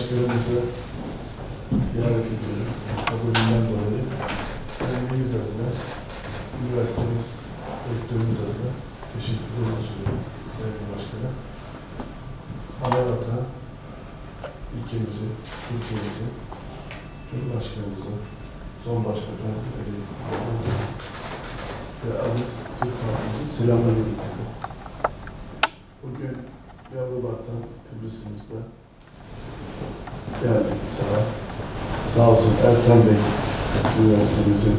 Başkanımızı ziyaret ediyorum. Kabulünden dolayı kendimiz adına, üniversitemiz, rektörümüz adına teşekkürler sunuyorum Sayın Başkan'a. Anavat'a, ülkemizi, Türkiye'mizi, Cumhurbaşkanımıza, son başbakan ve aziz Türk halkımızın selamlarını getirdim. Bugün Yavrubat'tan Kıbrıs'ımızda geldik sabah. Sağ olsun Ertan Bey, üniversitemizin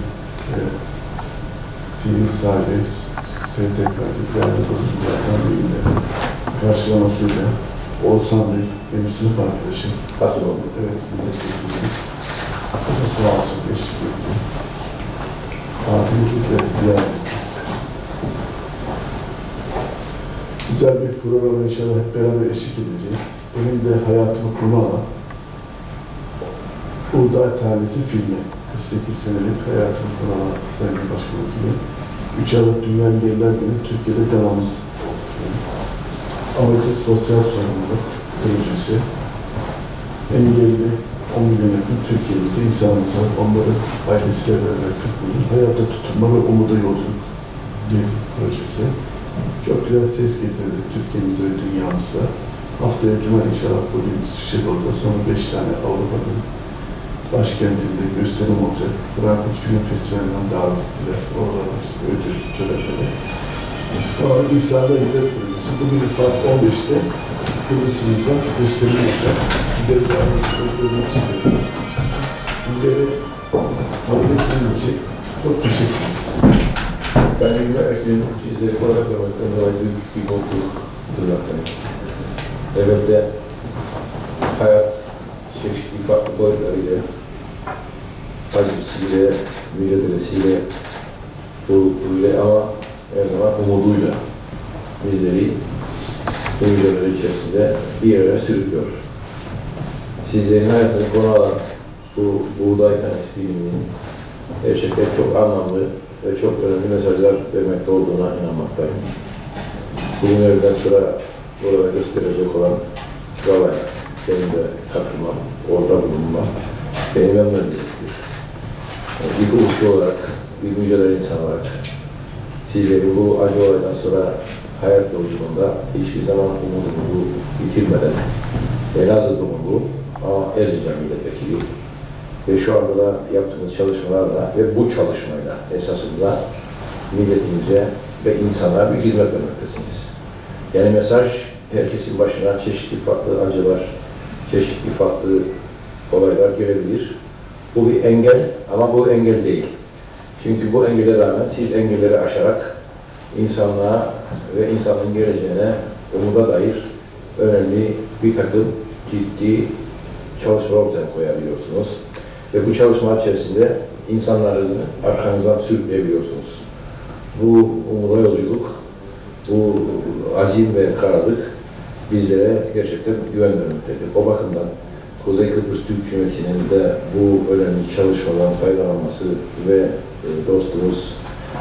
TV sahibi, STK'cı değerli dostum Ertan Bey'in de karşılamasıyla Oğuzhan Bey, benim sınıf arkadaşım. Nasıl oldu? Evet, milletvekilimiz. Sağ olsun, eşlik etti. Tatillikle ziyaret ettik. Güzel bir programa inşallah hep beraber eşlik edeceğiz. Benim de hayatımı konu alan Buğday Tanesi filmi, 48 senelik hayatımı konu alan Sayın Başkanım filmi. 3 Aralık Dünya Engelliler Günü Türkiye'de galamız oldu. Amacı sosyal sorumluluk projesi. Engelli 10 milyon yakın Türkiye'mizde insanımıza, onları ailesiyle beraber tutmayı, hayatta tutunma ve umuda yolculuk bir projesi. Çok güzel ses getirdi Türkiye'mize ve dünyamıza. Haftaya Cuma inşallah bugün Şişebol'da sonra 5 tane Avrupa'nın başkentinde gösterim olacak. Frankfurt Film Festivali'nden davet ettiler. Oralarda ödül törenleri. Ama İsa'da İllet Projesi bugün saat 15'te Kıbrıs'ımızda gösterim olacak. Sizleri de anlatmak istiyorum. Bizleri kabul ettiğiniz için çok teşekkür ederim. Sayın Üniversitesi'nin sizleri konuk olmaktan dolayı büyük bir mutluluk duymaktayım. Elbette hayat çeşitli farklı boyutlarıyla, acısıyla, mücadelesiyle, zorluklarıyla ama her zaman umuduyla bizleri bu mücadele içerisinde bir yere sürüklüyor. Sizlerin hayatını konu alan bu Buğday Tanesi filminin gerçekten çok anlamlı ve çok önemli mesajlar vermekte olduğuna inanmaktayım. Bugün öğleden sonra burada gösterecek olan galaya benim de katılmam, orada bulunmam beni memnun edecektir. Bir hukukçu olarak, bir mücadele insan olarak sizlerin bu acı olaydan sonra hayat yolculuğunda hiçbir zaman umudumuzu bitirmeden Elazığ doğumlu ama Erzincan milletvekili ve şu anda da yaptığımız çalışmalarla ve bu çalışmayla esasında milletimize ve insanlara bir hizmet vermektesiniz. Yani mesaj herkesin başına çeşitli farklı acılar, çeşitli farklı olaylar gelebilir. Bu bir engel ama bu engel değil. Çünkü bu engele rağmen siz engelleri aşarak insanlığa ve insanın geleceğine umuda dair önemli bir takım ciddi çalışmalar ortaya koyabiliyorsunuz. Ve bu çalışmalar içerisinde insanları arkanızdan sürükleyebiliyorsunuz. Bu umuda yolculuk, bu azim ve kararlılık bizlere gerçekten güven vermektedir. O bakımdan Kuzey Kıbrıs Türk Cumhuriyeti'nin de bu önemli çalışmadan faydalanması ve dostumuz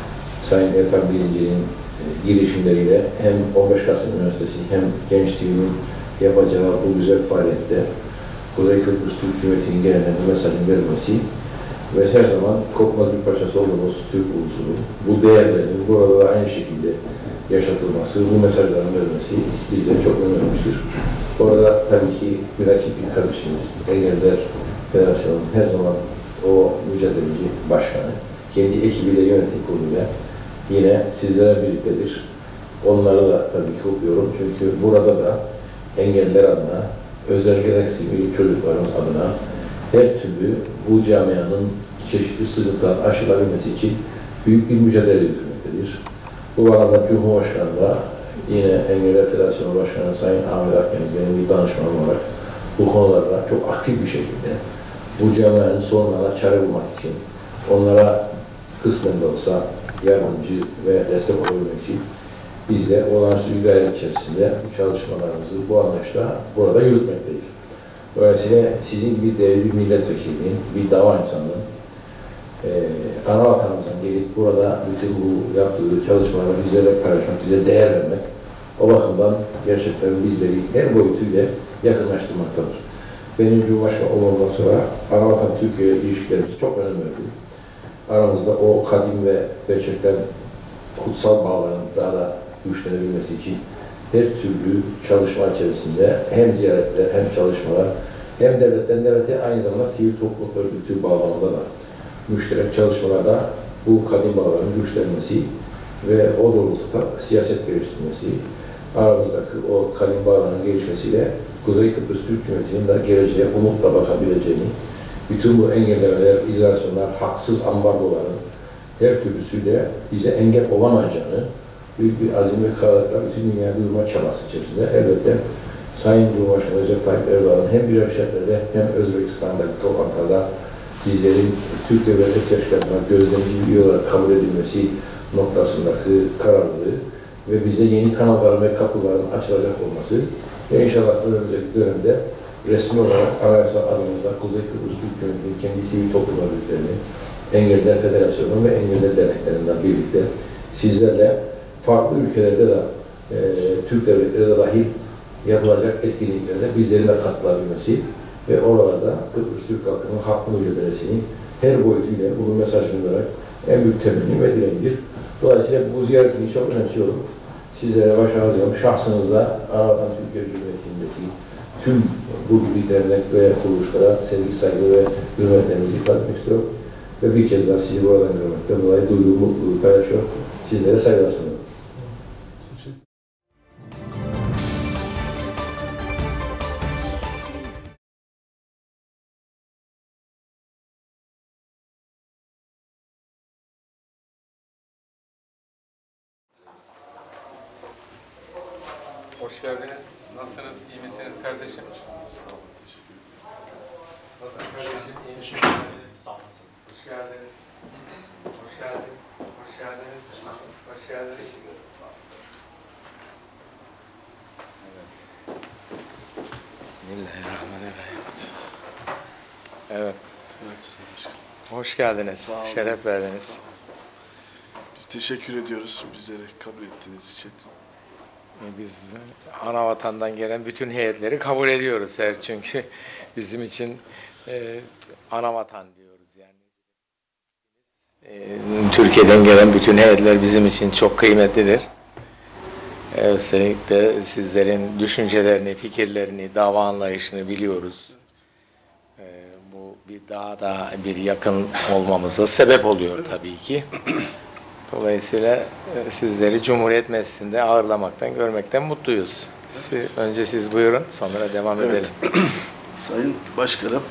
Sayın Ertan Birinci'nin girişimleriyle hem 15 Kasım Üniversitesi hem Genç TV'nin yapacağı bu güzel faaliyette Kuzey Kıbrıs Türk Cumhuriyeti'nin genel bu mesajın verilmesi ve her zaman kopmaz bir parçası olduğumuz Türk ulusunun bu değerlerin burada da aynı şekilde yaşatılması, bu mesajların verilmesi bizleri çok önemlidir. Orada tabii ki münakip bir kardeşimiz, Engelliler Federasyonu her zaman o mücadeleci başkanı, kendi ekibiyle yönetim kuruluyla yine sizlere birliktedir. Onları da tabii ki kutluyorum çünkü burada da engelliler adına, özel gereksinimli çocuklarımız adına her türlü bu camianın çeşitli sıkıntılar aşılabilmesi için büyük bir mücadele yürütmektedir. Bu bağlamda Cumhurbaşkanı da yine Engelliler Federasyonu Başkanı Sayın Ahmet Akdeniz benim bir danışmanım olarak bu konularda çok aktif bir şekilde bu camianın sorunlarına çare bulmak için onlara kısmen de olsa yardımcı ve destek olabilmek için biz de olağanüstü bir gayret içerisinde bu çalışmalarımızı bu anlayışla burada yürütmekteyiz. Dolayısıyla sizin gibi değerli bir milletvekilinin, bir dava insanının ana vatanımızdan gelip burada bütün bu yaptığı çalışmaları bizlerle paylaşmak, bize değer vermek o bakımdan gerçekten bizleri her boyutuyla yakınlaştırmaktadır. benim Cumhurbaşkanı olmamdan sonra Anavatan Türkiye ilişkilerimiz çok önem verdi. Aramızda o kadim ve gerçekten kutsal bağların daha da güçlenebilmesi için her türlü çalışma içerisinde hem ziyaretler hem çalışmalar hem devletten devlete aynı zamanda sivil toplum örgütü bağlamında da müşterek çalışmalarda bu kadim bağların güçlenmesi ve o doğrultuda siyaset geliştirmesi, aramızdaki o kadim bağların gelişmesiyle Kuzey Kıbrıs Türk Cumhuriyeti'nin de geleceğe umutla bakabileceğini, bütün bu engellemeler, izolasyonlar, haksız ambargoların her türlüsüyle bize engel olamayacağını, büyük bir azim ve kararlılıkla bütün dünyaya duyurma çabası içerisinde elbette Sayın Cumhurbaşkanı Recep Tayyip Erdoğan'ın hem Birleşik hem Özbekistan'daki toplantıda bizlerin Türk Devleti Teşkilatı'na gözlemci üye olarak kabul edilmesi noktasındaki kararlılığı ve bize yeni kanalların ve kapıların açılacak olması ve inşallah önümüzdeki dönemde resmi olarak anayasa alanımızda Kuzey Kıbrıs Türk Cumhuriyeti'nin kendi sivil toplum örgütlerini, Engelliler Federasyonu ve Engelliler Derneklerinden birlikte sizlerle farklı ülkelerde de Türk devletleri de dahil yapılacak etkinliklerde bizlerin de katılabilmesi ve oralarda Kıbrıs Türk halkının haklı mücadelesini her boyutuyla bunun mesajını olarak en büyük temennim ve dileğimdir. Dolayısıyla bu ziyaretini çok önemsiyorum. Sizlere başarılar diliyorum. Şahsınızda Anavatan Türkiye Cumhuriyeti'ndeki tüm bu gibi dernek ve kuruluşlara sevgi, saygı ve hürmetlerimizi ifade etmek istiyorum. Ve bir kez daha sizi buradan görmekten dolayı duyduğum mutluluğu paylaşıyor. Sizlere saygılar sunuyorum. Hoş geldiniz. Nasılsınız? İyi misiniz kardeşim? Nasılsın kardeşim? İyi misiniz? Sağ olasınız. Hoş geldiniz. Hoş geldiniz. Hoş geldiniz. Hoş geldiniz. Evet. Bismillahirrahmanirrahim. Evet. Hoş geldiniz. Şeref verdiniz. Biz teşekkür ediyoruz bizleri kabul ettiğiniz için. Biz Anavatan'dan gelen bütün heyetleri kabul ediyoruz çünkü bizim için Anavatan diyoruz yani. Türkiye'den gelen bütün heyetler bizim için çok kıymetlidir. Özellikle sizlerin düşüncelerini, fikirlerini, dava anlayışını biliyoruz. Bu bir daha da bir yakın olmamıza sebep oluyor tabii ki. Dolayısıyla sizleri Cumhuriyet Meclisi'nde ağırlamaktan, görmekten mutluyuz. Önce siz buyurun, sonra devam edelim. Sayın Başkanım,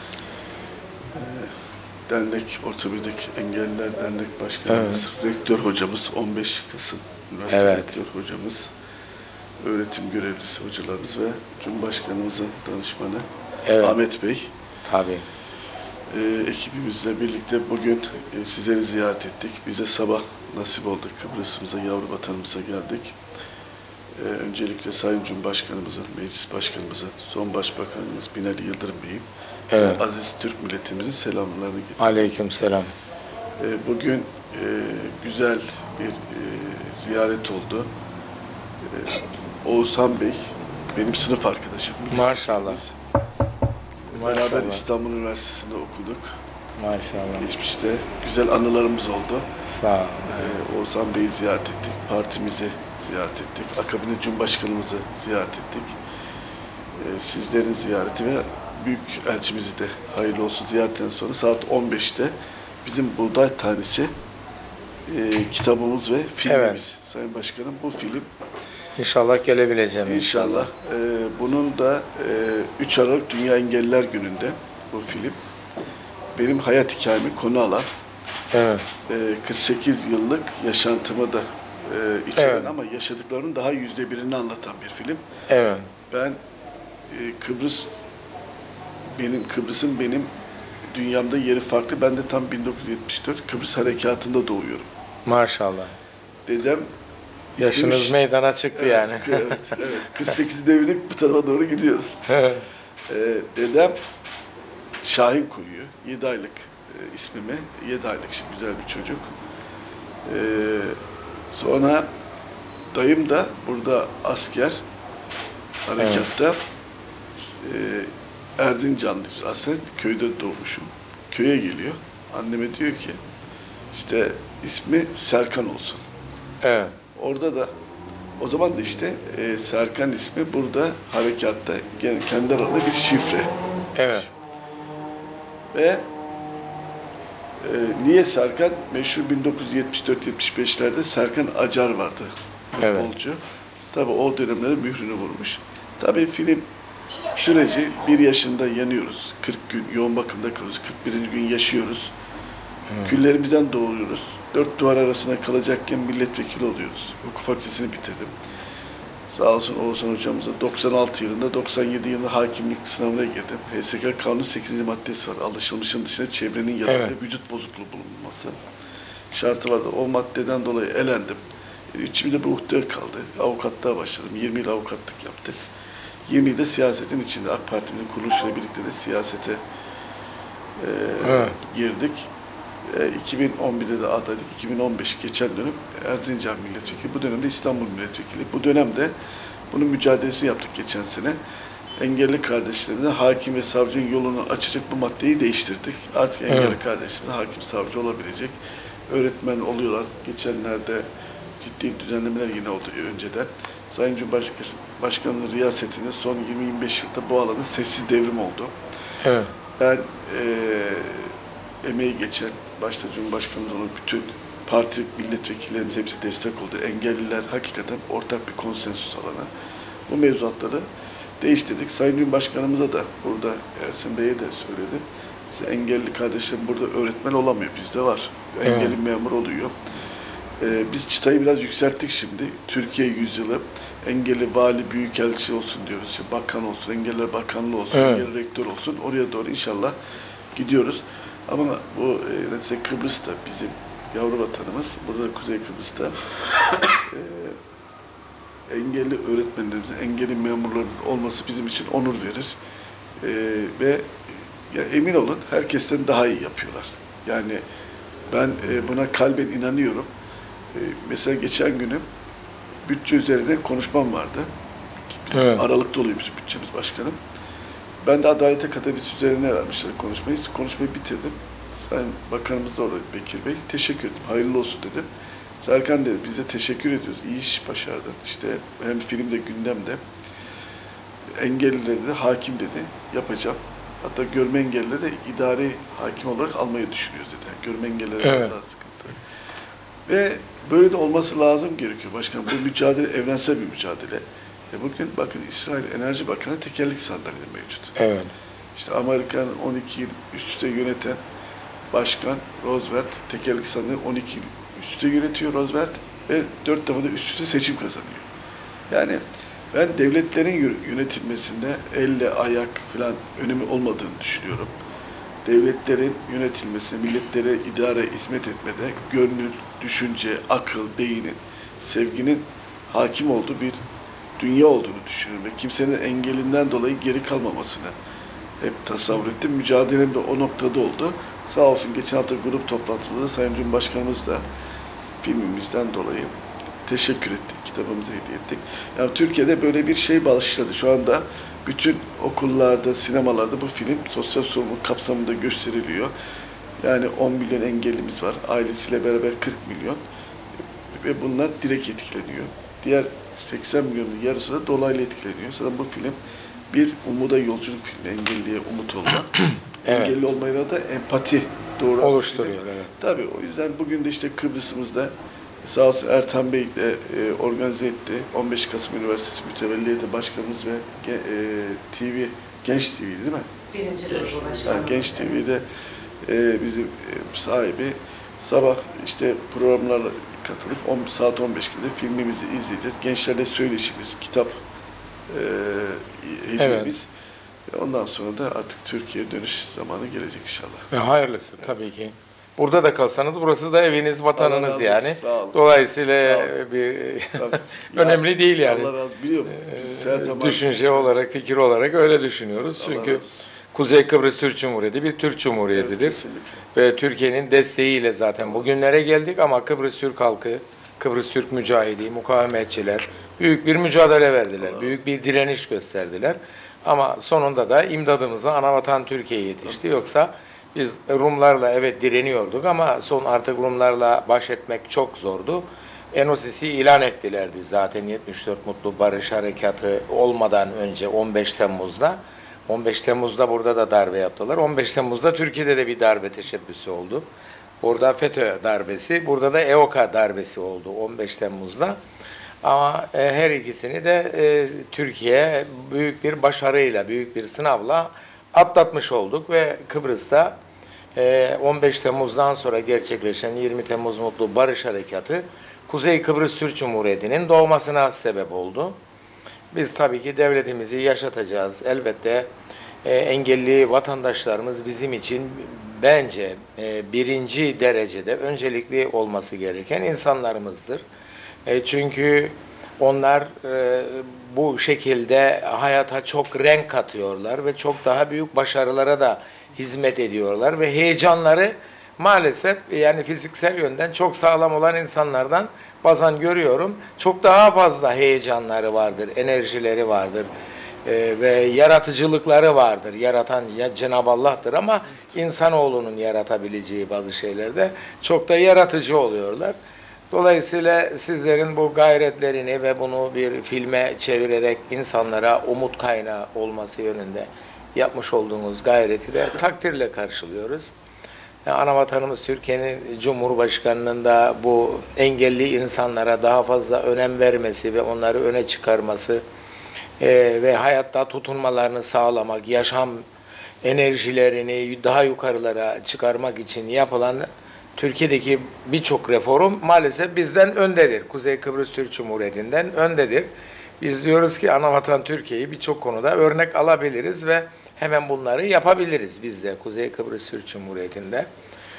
dernek, ortopedik engelliler dernek başkanımız, rektör hocamız, 15 Kasım Üniversitesi rektör hocamız, öğretim görevlisi hocalarımız ve Cumhurbaşkanımızın danışmanı Ahmet Bey. Tabii. Ekibimizle birlikte bugün sizleri ziyaret ettik. Bize sabah nasip oldu. Kıbrıs'ımıza, yavru vatanımıza geldik. Öncelikle Sayın Cumhurbaşkanımıza, Meclis Başkanımıza, son Başbakanımız Binali Yıldırım Bey'in aziz Türk milletimizin selamlarını getirdik. Aleykümselam. Bugün güzel bir ziyaret oldu. Oğuzhan Bey, benim sınıf arkadaşım. Maşallah. Beraber İstanbul Üniversitesi'nde okuduk. Maşallah. Geçmişte güzel anılarımız oldu. Sağ olun. Oğuzhan Bey'i ziyaret ettik, partimizi ziyaret ettik, akabinde Cumhurbaşkanımızı ziyaret ettik. Sizlerin ziyareti ve büyük elçimizi de hayırlı olsun ziyaretten sonra saat 15'te bizim Buğday Tanesi kitabımız ve filmimiz. Sayın Başkanım, bu film İnşallah gelebileceğim. İnşallah. Bunun da 3 Aralık Dünya Engelliler Günü'nde bu film benim hayat hikayemi konu alan 48 yıllık yaşantımı da içeren ama yaşadıklarının daha %1'ini anlatan bir film. Evet. Ben Kıbrıs'ın benim dünyamda yeri farklı. Ben de tam 1974 Kıbrıs Harekatı'nda doğuyorum. Maşallah. Dedem yaşınız meydana çıktı yani. Evet. 48 devirlik bu tarafa doğru gidiyoruz. Dedem Şahin koyuyor. 7 aylık ismimi. 7 aylık şimdi güzel bir çocuk. Sonra dayım da burada asker harekatta Erzincanlıyız. Aslında köyde doğmuşum. Köye geliyor. Anneme diyor ki işte ismi Serkan olsun. Evet. Orada da o zaman da işte Serkan ismi burada harekatta kendi aralarında bir şifre. Evet. Ve niye Serkan? Meşhur 1974-75'lerde Serkan Acar vardı. Futbolcu. Evet. Tabii o dönemlere mührünü vurmuş. Tabii film süreci 1 yaşında yanıyoruz. 40 gün yoğun bakımda kalıyoruz. 41. gün yaşıyoruz. Küllerimizden doğuyoruz. 4 duvar arasında kalacakken milletvekili oluyoruz. Hukuk fakültesini bitirdim. Sağ olsun Oğuzhan hocamıza 96 yılında, 97 yılında hakimlik sınavına girdim. HSK Kanunu 8. maddesi var. Alışılmışın dışında çevrenin yatıp ve vücut bozukluğu bulunması şartı vardı. O maddeden dolayı elendim. 3 yılda bir uhde kaldı. Avukatlığa başladım. 20 yıl avukatlık yaptık. 20 yılda siyasetin içinde AK Parti'nin kuruluşuyla birlikte de siyasete girdik. 2011'de de adaydık. 2015 geçen dönem Erzincan milletvekili. Bu dönemde İstanbul milletvekili. Bu dönemde bunun mücadelesi yaptık geçen sene. Engelli kardeşlerimize hakim ve savcının yolunu açacak bu maddeyi değiştirdik. Artık engelli kardeşlerimiz hakim savcı olabilecek. Öğretmen oluyorlar. Geçenlerde ciddi düzenlemeler yine oldu önceden. Sayın Cumhurbaşkanı'nın riyasetinde son 20-25 yılda bu alanın sessiz devrim oldu. Evet. Ben emeği geçen, başta Cumhurbaşkanımız olan bütün parti milletvekillerimiz hepsi destek oldu. Engelliler hakikaten ortak bir konsensus alanı. Bu mevzuatları değiştirdik. Sayın Cumhurbaşkanımıza da burada Ersin Bey'e de söyledim. Bize engelli kardeşlerim burada öğretmen olamıyor. Bizde var. Engelli memur oluyor. Biz çıtayı biraz yükselttik şimdi. Türkiye yüzyılı engelli vali, büyükelçi olsun diyoruz. İşte bakan olsun, engelliler bakanlığı olsun, engelli rektör olsun. Oraya doğru inşallah gidiyoruz. Ama bu Kıbrıs da bizim yavru vatanımız. Burada Kuzey Kıbrıs'ta engelli öğretmenlerimizin, engelli memurların olması bizim için onur verir. Ve ya emin olun herkesten daha iyi yapıyorlar. Yani ben buna kalben inanıyorum. Mesela geçen günüm bütçe üzerine konuşmam vardı. Bizim Aralık'ta oluyor bizim bütçemiz başkanım. Ben de Adalet Akademisi üzerine vermişler konuşmayı. Konuşmayı bitirdim. Sayın Bakanımız da orada Bekir Bey. Teşekkür ettim. Hayırlı olsun dedim. Serkan dedi, biz de teşekkür ediyoruz. İyi iş başardın. İşte hem filmde gündemde. Engellileri de hakim dedi. Yapacağım. Hatta görme engellileri de idari hakim olarak almayı düşünüyoruz dedi. Görme engellileri daha sıkıntı. Ve böyle de olması lazım gerekiyor başkanım. Bu mücadele evrensel bir mücadele. Bugün bakın İsrail Enerji Bakanı tekerlekli sandalye mevcut. Evet. İşte Amerika'nın 12 yıl üst üste yöneten başkan Roosevelt tekerlekli sandalye 12 yıl üst üste yönetiyor Roosevelt ve 4 defa da üst üste seçim kazanıyor. Yani ben devletlerin yönetilmesinde elle ayak falan önemi olmadığını düşünüyorum. Devletlerin yönetilmesinde, milletlere idare, hizmet etmede gönül, düşünce, akıl, beynin, sevginin hakim olduğu bir dünya olduğunu düşünüyorum ve kimsenin engelinden dolayı geri kalmamasını hep tasavvur ettim. Mücadelem de o noktada oldu. Sağ olsun geçen hafta grup toplantımızda Sayın Cumhurbaşkanımız da filmimizden dolayı teşekkür ettik, kitabımızı hediye ettik. Yani Türkiye'de böyle bir şey başladı. Şu anda bütün okullarda, sinemalarda bu film sosyal sorumluluk kapsamında gösteriliyor. Yani 10 milyon engellimiz var. Ailesiyle beraber 40 milyon. Ve bunlar direkt etkileniyor. Diğer 80 milyonun yarısı da dolaylı etkileniyor. Zaten bu film bir umuda yolculuk filmi. Engelliye umut olma. Engelli olmayla da empati doğru oluşturuyor. Evet. Tabii o yüzden bugün de işte Kıbrıs'ımızda sağ olsun Ertan Bey de organize etti. 15 Kasım Üniversitesi Mütevelliyeti Başkanımız ve Genç TV değil mi? Birinci grubu başkanı. Yani Genç TV'de bizim sahibi sabah işte programlarla katılıp saat 15 gibi filmimizi izleyeceğiz. Gençlerle söyleşimiz, kitap hediyemiz. Ondan sonra da artık Türkiye'ye dönüş zamanı gelecek inşallah. Ve hayırlısı tabii ki. Burada da kalsanız burası da eviniz, vatanınız yani. Sağ olun. Dolayısıyla bir önemli değil yani. Allah razı olsun. Biliyorum. Biz her zaman düşünce olarak, fikir olarak öyle düşünüyoruz. Çünkü Kuzey Kıbrıs Türk Cumhuriyeti bir Türk Cumhuriyetidir. Ve Türkiye'nin desteğiyle zaten bugünlere geldik ama Kıbrıs Türk halkı, Kıbrıs Türk mücahidi, mukavemetçiler büyük bir mücadele verdiler. Büyük bir direniş gösterdiler. Ama sonunda da imdadımıza Anavatan Türkiye yetişti. Yoksa biz Rumlarla evet direniyorduk ama son artık Rumlarla baş etmek çok zordu. Enosis'i ilan ettilerdi zaten 74 Mutlu Barış Harekatı olmadan önce 15 Temmuz'da. 15 Temmuz'da burada da darbe yaptılar. 15 Temmuz'da Türkiye'de de bir darbe teşebbüsü oldu. Orada FETÖ darbesi, burada da EOKA darbesi oldu 15 Temmuz'da. Ama her ikisini de Türkiye büyük bir başarıyla, büyük bir sınavla atlatmış olduk ve Kıbrıs'ta 15 Temmuz'dan sonra gerçekleşen 20 Temmuz Mutlu Barış Harekatı Kuzey Kıbrıs Türk Cumhuriyeti'nin doğmasına sebep oldu. Biz tabii ki devletimizi yaşatacağız. Elbette engelli vatandaşlarımız bizim için bence birinci derecede öncelikli olması gereken insanlarımızdır. Çünkü onlar bu şekilde hayata çok renk katıyorlar ve çok daha büyük başarılara da hizmet ediyorlar ve heyecanları maalesef yani fiziksel yönden çok sağlam olan insanlardan bazen görüyorum çok daha fazla heyecanları vardır, enerjileri vardır ve yaratıcılıkları vardır. Yaratan ya Cenab-ı Allah'tır ama insanoğlunun yaratabileceği bazı şeylerde çok da yaratıcı oluyorlar. Dolayısıyla sizlerin bu gayretlerini ve bunu bir filme çevirerek insanlara umut kaynağı olması yönünde yapmış olduğunuz gayreti de takdirle karşılıyoruz. Anavatanımız Türkiye'nin Cumhurbaşkanı'nın da bu engelli insanlara daha fazla önem vermesi ve onları öne çıkarması ve hayatta tutunmalarını sağlamak, yaşam enerjilerini daha yukarılara çıkarmak için yapılan Türkiye'deki birçok reform maalesef bizden öndedir. Kuzey Kıbrıs Türk Cumhuriyeti'nden öndedir. Biz diyoruz ki Anavatan Türkiye'yi birçok konuda örnek alabiliriz ve hemen bunları yapabiliriz biz de Kuzey Kıbrıs Türk Cumhuriyeti'nde.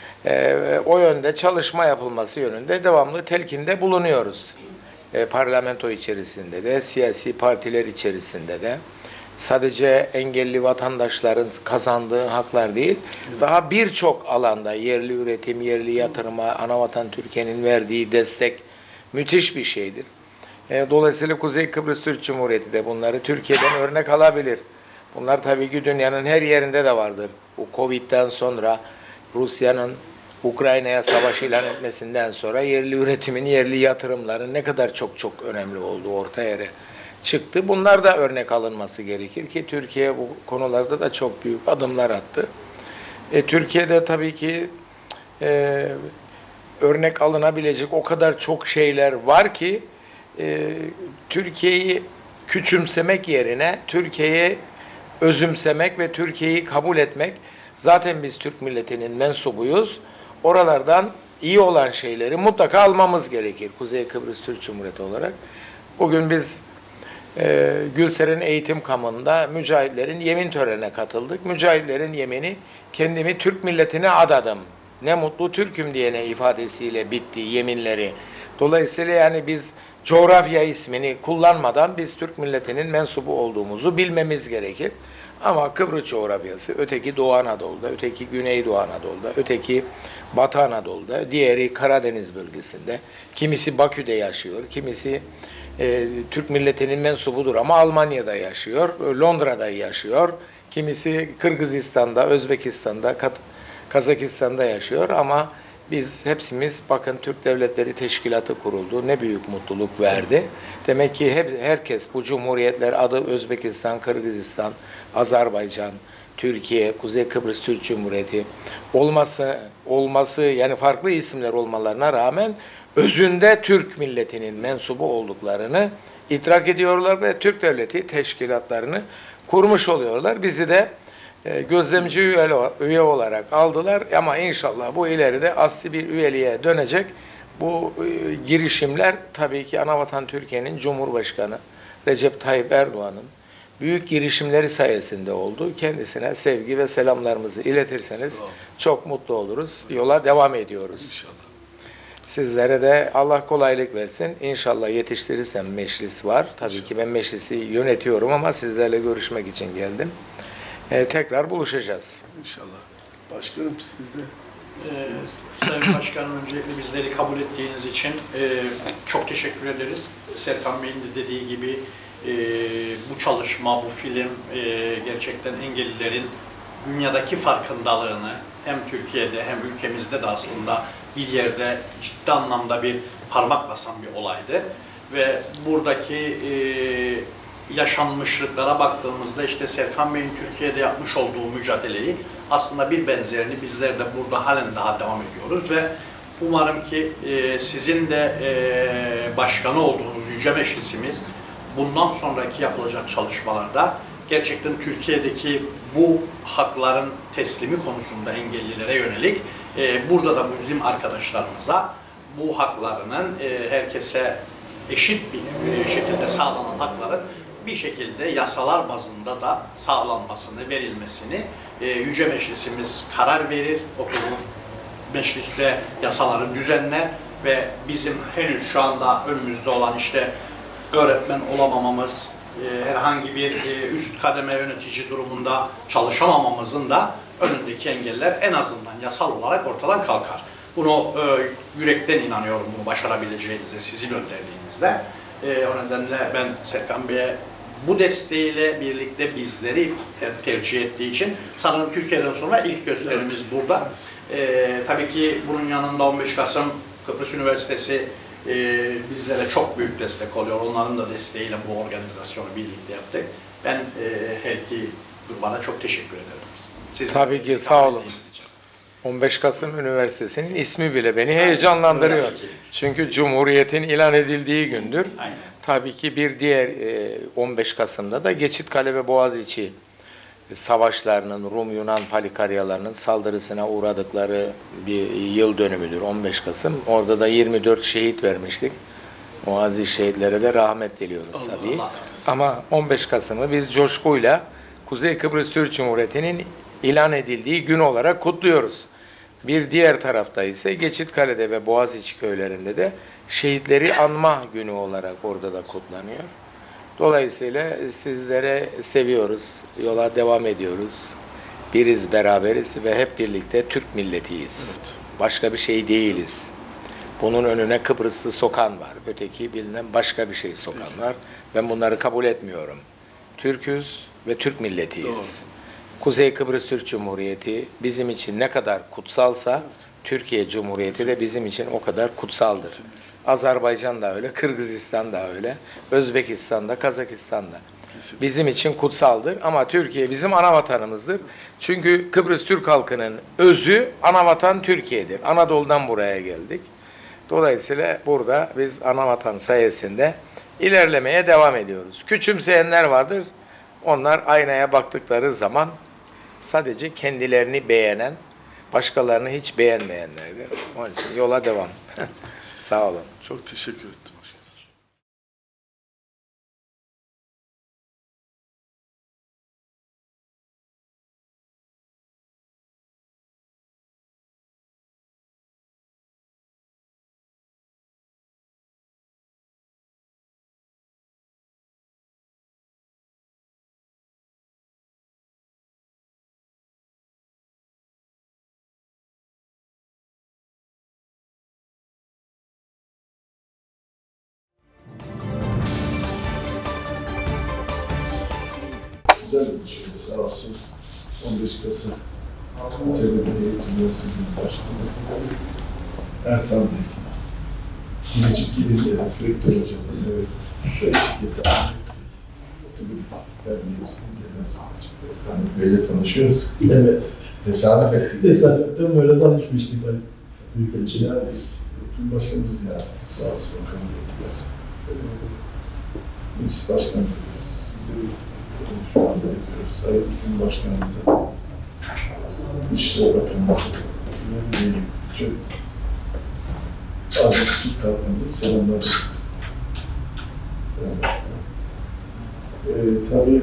O yönde çalışma yapılması yönünde devamlı telkinde bulunuyoruz. Parlamento içerisinde de, siyasi partiler içerisinde de. Sadece engelli vatandaşların kazandığı haklar değil, daha birçok alanda yerli üretim, yerli yatırıma, Anavatan Türkiye'nin verdiği destek müthiş bir şeydir. Dolayısıyla Kuzey Kıbrıs Türk Cumhuriyeti de bunları Türkiye'den örnek alabilir. Bunlar tabii ki dünyanın her yerinde de vardır. Bu Covid'den sonra Rusya'nın Ukrayna'ya savaş ilan etmesinden sonra yerli üretimin, yerli yatırımların ne kadar çok önemli olduğu ortaya çıktı. Bunlar da örnek alınması gerekir ki Türkiye bu konularda da çok büyük adımlar attı. Türkiye'de tabii ki örnek alınabilecek o kadar çok şeyler var ki Türkiye'yi küçümsemek yerine Türkiye'yi özümsemek ve Türkiye'yi kabul etmek. Zaten biz Türk milletinin mensubuyuz. Oralardan iyi olan şeyleri mutlaka almamız gerekir Kuzey Kıbrıs Türk Cumhuriyeti olarak. Bugün biz Gülser'in eğitim kampında mücahitlerin yemin törenine katıldık. Mücahitlerin yemini kendimi Türk milletine adadım. Ne mutlu Türk'üm diyene ifadesiyle bitti yeminleri. Dolayısıyla yani biz coğrafya ismini kullanmadan biz Türk milletinin mensubu olduğumuzu bilmemiz gerekir. Ama Kıbrıs coğrafyası, öteki Doğu Anadolu'da, öteki Güneydoğu Anadolu'da, öteki Batı Anadolu'da, diğeri Karadeniz bölgesinde, kimisi Bakü'de yaşıyor, kimisi Türk milletinin mensubudur ama Almanya'da yaşıyor, Londra'da yaşıyor, kimisi Kırgızistan'da, Özbekistan'da, Kazakistan'da yaşıyor ama biz hepsimiz bakın Türk Devletleri Teşkilatı kuruldu. Ne büyük mutluluk verdi. Demek ki herkes bu cumhuriyetler adı Özbekistan, Kırgızistan, Azerbaycan, Türkiye, Kuzey Kıbrıs Türk Cumhuriyeti olması yani farklı isimler olmalarına rağmen özünde Türk milletinin mensubu olduklarını idrak ediyorlar ve Türk Devleti teşkilatlarını kurmuş oluyorlar. Bizi de gözlemci üye olarak aldılar ama inşallah bu ileride asli bir üyeliğe dönecek. Bu girişimler tabii ki Anavatan Türkiye'nin Cumhurbaşkanı Recep Tayyip Erdoğan'ın büyük girişimleri sayesinde oldu. Kendisine sevgi ve selamlarımızı iletirseniz çok mutlu oluruz. Yola devam ediyoruz. İnşallah. Sizlere de Allah kolaylık versin. İnşallah yetiştirirsem meclis var. Tabii İnşallah. ki ben meclisi yönetiyorum ama sizlerle görüşmek için geldim. Tekrar buluşacağız. İnşallah. Başkanım siz de. Sayın Başkanım öncelikle bizleri kabul ettiğiniz için çok teşekkür ederiz. Serkan Bey'in de dediği gibi bu çalışma, bu film gerçekten engellilerin dünyadaki farkındalığını hem Türkiye'de hem ülkemizde de aslında bir yerde ciddi anlamda bir parmak basan bir olaydı. Ve buradaki yaşanmışlıklara baktığımızda işte Serkan Bey'in Türkiye'de yapmış olduğu mücadeleyi aslında bir benzerini bizler de burada halen daha devam ediyoruz ve umarım ki sizin de başkanı olduğunuz Yüce Meclisimiz bundan sonraki yapılacak çalışmalarda gerçekten Türkiye'deki bu hakların teslimi konusunda engellilere yönelik burada da bizim arkadaşlarımıza bu haklarının herkese eşit bir şekilde sağlanan hakların bir şekilde yasalar bazında da sağlanmasını, verilmesini Yüce Meclisimiz karar verir, oturur mecliste yasaları düzenler ve bizim henüz şu anda önümüzde olan işte öğretmen olamamamız, herhangi bir üst kademe yönetici durumunda çalışamamamızın da önündeki engeller en azından yasal olarak ortadan kalkar. Bunu yürekten inanıyorum bunu başarabileceğinize sizin önderliğinizde. O nedenle ben Serkan Bey'e bu desteğiyle birlikte bizleri tercih ettiği için sanırım Türkiye'den sonra ilk gösterimiz burada. Tabii ki bunun yanında 15 Kasım Kıbrıs Üniversitesi bizlere çok büyük destek oluyor. Onların da desteğiyle bu organizasyonu birlikte yaptık. Ben her iki gruba çok teşekkür ederim. Siz tabii ki sağ olun. 15 Kasım Üniversitesi'nin ismi bile beni heyecanlandırıyor. Çünkü Cumhuriyet'in ilan edildiği gündür. Aynen. Tabii ki bir diğer 15 Kasım'da da Geçitkale ve Boğaziçi savaşlarının, Rum-Yunan palikaryalarının saldırısına uğradıkları bir yıl dönümüdür 15 Kasım. Orada da 24 şehit vermiştik. O aziz şehitlere de rahmet diliyoruz tabii. Ama 15 Kasım'ı biz coşkuyla Kuzey Kıbrıs Türk Cumhuriyeti'nin ilan edildiği gün olarak kutluyoruz. Bir diğer tarafta ise Geçitkale'de ve Boğaziçi köylerinde de şehitleri anma günü olarak orada da kutlanıyor. Dolayısıyla sizlere seviyoruz, yola devam ediyoruz. Biriz, beraberiz ve hep birlikte Türk milletiyiz. Evet. Başka bir şey değiliz. Bunun önüne Kıbrıslı sokan var. Öteki bilinen başka bir şey sokan var. Ben bunları kabul etmiyorum. Türk'üz ve Türk milletiyiz. Doğru. Kuzey Kıbrıs Türk Cumhuriyeti bizim için ne kadar kutsalsa Türkiye Cumhuriyeti de bizim için o kadar kutsaldır. Azerbaycan da öyle, Kırgızistan da öyle, Özbekistan da, Kazakistan da. Bizim için kutsaldır ama Türkiye bizim ana vatanımızdır. Çünkü Kıbrıs Türk halkının özü ana vatan Türkiye'dir. Anadolu'dan buraya geldik. Dolayısıyla burada biz ana vatan sayesinde ilerlemeye devam ediyoruz. Küçümseyenler vardır. Onlar aynaya baktıkları zaman sadece kendilerini beğenen, başkalarını hiç beğenmeyenlerdir. Onun için yola devam. Sağ olun. Çok teşekkür ettim. Güzel bir düşünce, sağ olsun. 15 Kasım Türkiye'de Eğitim Üniversitesi'nin başkanı Ertan Bey, Bilecik Gelirleri, Rektör Hocamız, Eşik'te Otobüs Derneğimizden gelen Bey'le tanışıyoruz. Evet. Tesadüf ettik. Tesadüften böyle tanışmıştık. Büyükelçiler. Yani Cumhurbaşkanımız ziyaret etti, sağ olsun, kabul ettiler. Meclis Başkanımız sizi şu anda ediyoruz. Sayın Cumhurbaşkanımıza, İçişleri Bakanımıza, ne bileyim, çok aziz Türk halkımıza selamlar getirdik. Tabii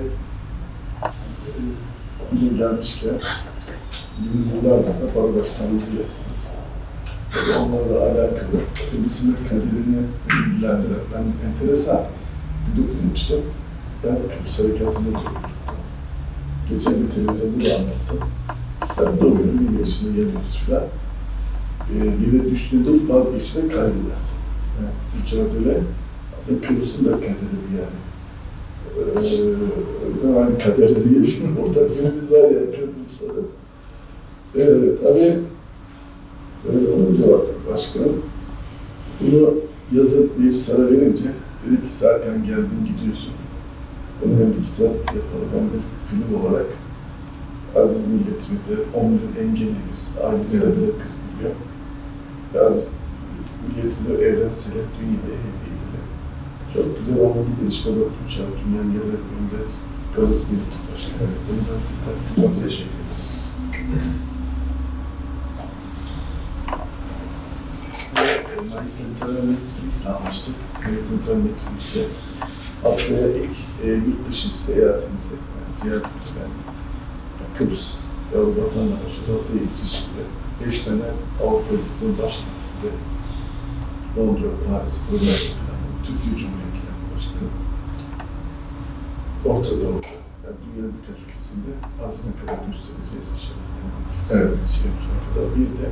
bugün gelmişken bizim yıllardır da baro başkanlığımızı yaptınız. Tabii onlarla alakalı otobüsün kaderini ilgilendiren, ben enteresan 1974 ben Kıbrıs Harekatı'nda durdum. Geçen de televizyonda da anlattım. Tabii doğuyorum, bir yaşına geliyoruz şu an. Yere düştüğünde vazgeçtiğinde kaybedersin. Yani mücadele aslında Kıbrıs'ın da kaderi yani. O yüzden aynı kaderleri yaşıyoruz. Ortak yönümüz var ya, Kıbrıs'ta da. Tabii öyle olunca başkanım, bunu yazıp bir Sar'a verince dedi ki Serkan geldin gidiyorsun. Bunu hem bir kitap yapalım hem de film olarak aziz milletimize, 10 milyon engellimiz, ailesi adına 40 milyon. Aziz milletimize evrensel dünyaya hediye edelim. Çok güzel olmalı bir gelişme oldu. Uçak dünyanın gelerek önünde kalısı bir başkanım. Bunu ben size takdim ediyorum. Teşekkür ederim. Mayıs'ta bir tane Netflix'le almıştık. Mayıs'ta bir tane Netflix'e haftaya ilk yurt dışı seyahatimizi, yani ziyaretimizi Kıbrıs, yavru vatanla başladı. Haftaya İsviçre'de, 5 tane Avrupa ülkesinin başkentinde, Londra, Paris, Burası falan, Türkiye Cumhuriyeti'nin başkanı. Orta Doğu'da, yani dünyanın birkaç ülkesinde ağzına kadar göstereceğiz inşallah. Yani kadar. Bir de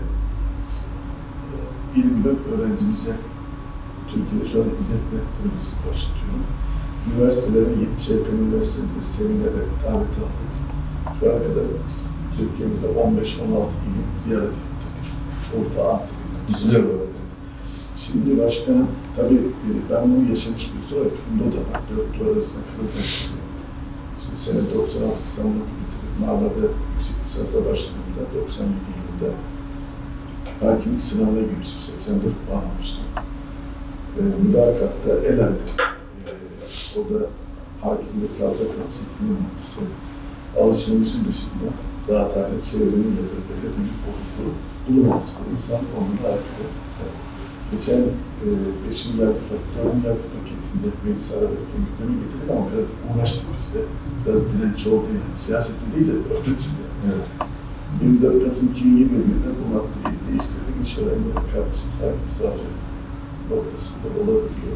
1 milyon öğrencimize Türkiye'de şu anda izletme projesi başlatıyorum. Üniversitelere, 70'e yakın üniversitemize seminerlere davet aldık. Şu ana kadar biz Türkiye'mizde 15-16 ili ziyaret ettik. Orta Antalya'da. Güzel öğrendik. Şimdi başkanım, tabii ben bunu yaşamış bir sonra filmde de var. 4 duvar arasında kalacak. İşte sene 96 İstanbul'a getirdik. Marmara'da yüksek lisansa başladığımda 97 yılında hakimlik sınavına girmiştim. 84 puan almıştım. Mülakatta elendi. O da hakim ve savcı konsektinin maddesi. Alışılmışın dışında zaten çevrenin yatırımları büyük boyutlu bulunmaz. İnsan onunla alakalı. Geçen 5. yargı paketinde meclis aralarken gündeme getirdik ama biraz uğraştık biz de. Biraz direnç oldu yani. Siyasette değil de bürokraside. Evet. 24 Kasım 2021'de bu maddeyi değiştirdik. İnşallah en yakın kardeşim hakim savcı noktasında olabiliyor.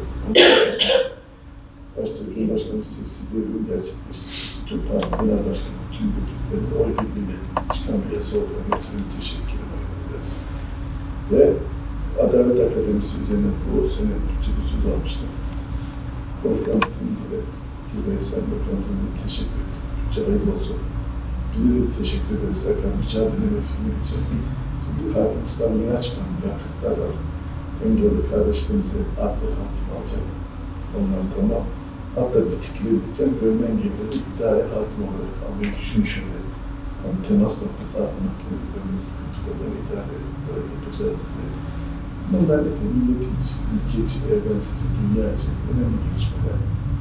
Başta Cumhurbaşkanımız sessizliğini gerçekleştirdik. Bütün parti genel başkanı, bütün milletvekillerinin oy birliğiyle çıkan bir yasa olduğunu hepsine teşekkür ediyoruz. Ve Adalet Akademisi üzerine bu sene bütçede söz almıştım. Konuşmam bittiğinde Türkiye Sayın Bakanımız'a teşekkür ettim. Bütçe hayırlı olsun. Bize de teşekkür ederiz Serkan mücadele ve filmin için. Şimdi Hakim İslam'ın yeni açıklanan mülakatlar var. Engelli kardeşlerimize adlı hakim alacak. Onlar tamam. Hatta bitikleri biteceğim, bölme engelleri idare hakim olarak almayı düşünmüşler. Yani temas noktası artı mahkeme bölme sıkıntılarını idare yapacağız. Bunlar da millet için, ülke için, evrensel için, dünya için önemli gelişmeler.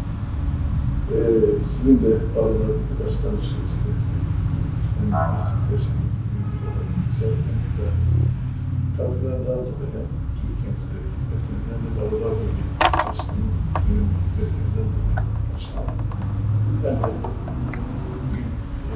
Sizin de aralarında başkanlık sürecinde hem meslektaş hem büyük olarak güzel emekleriniz katkılarınızdan dolayı hem Türkiye'de hizmetlerinden hem de Barolar Bölgesi Başkanı'nın hizmetlerinden dolayı başkanım. Ben de bugün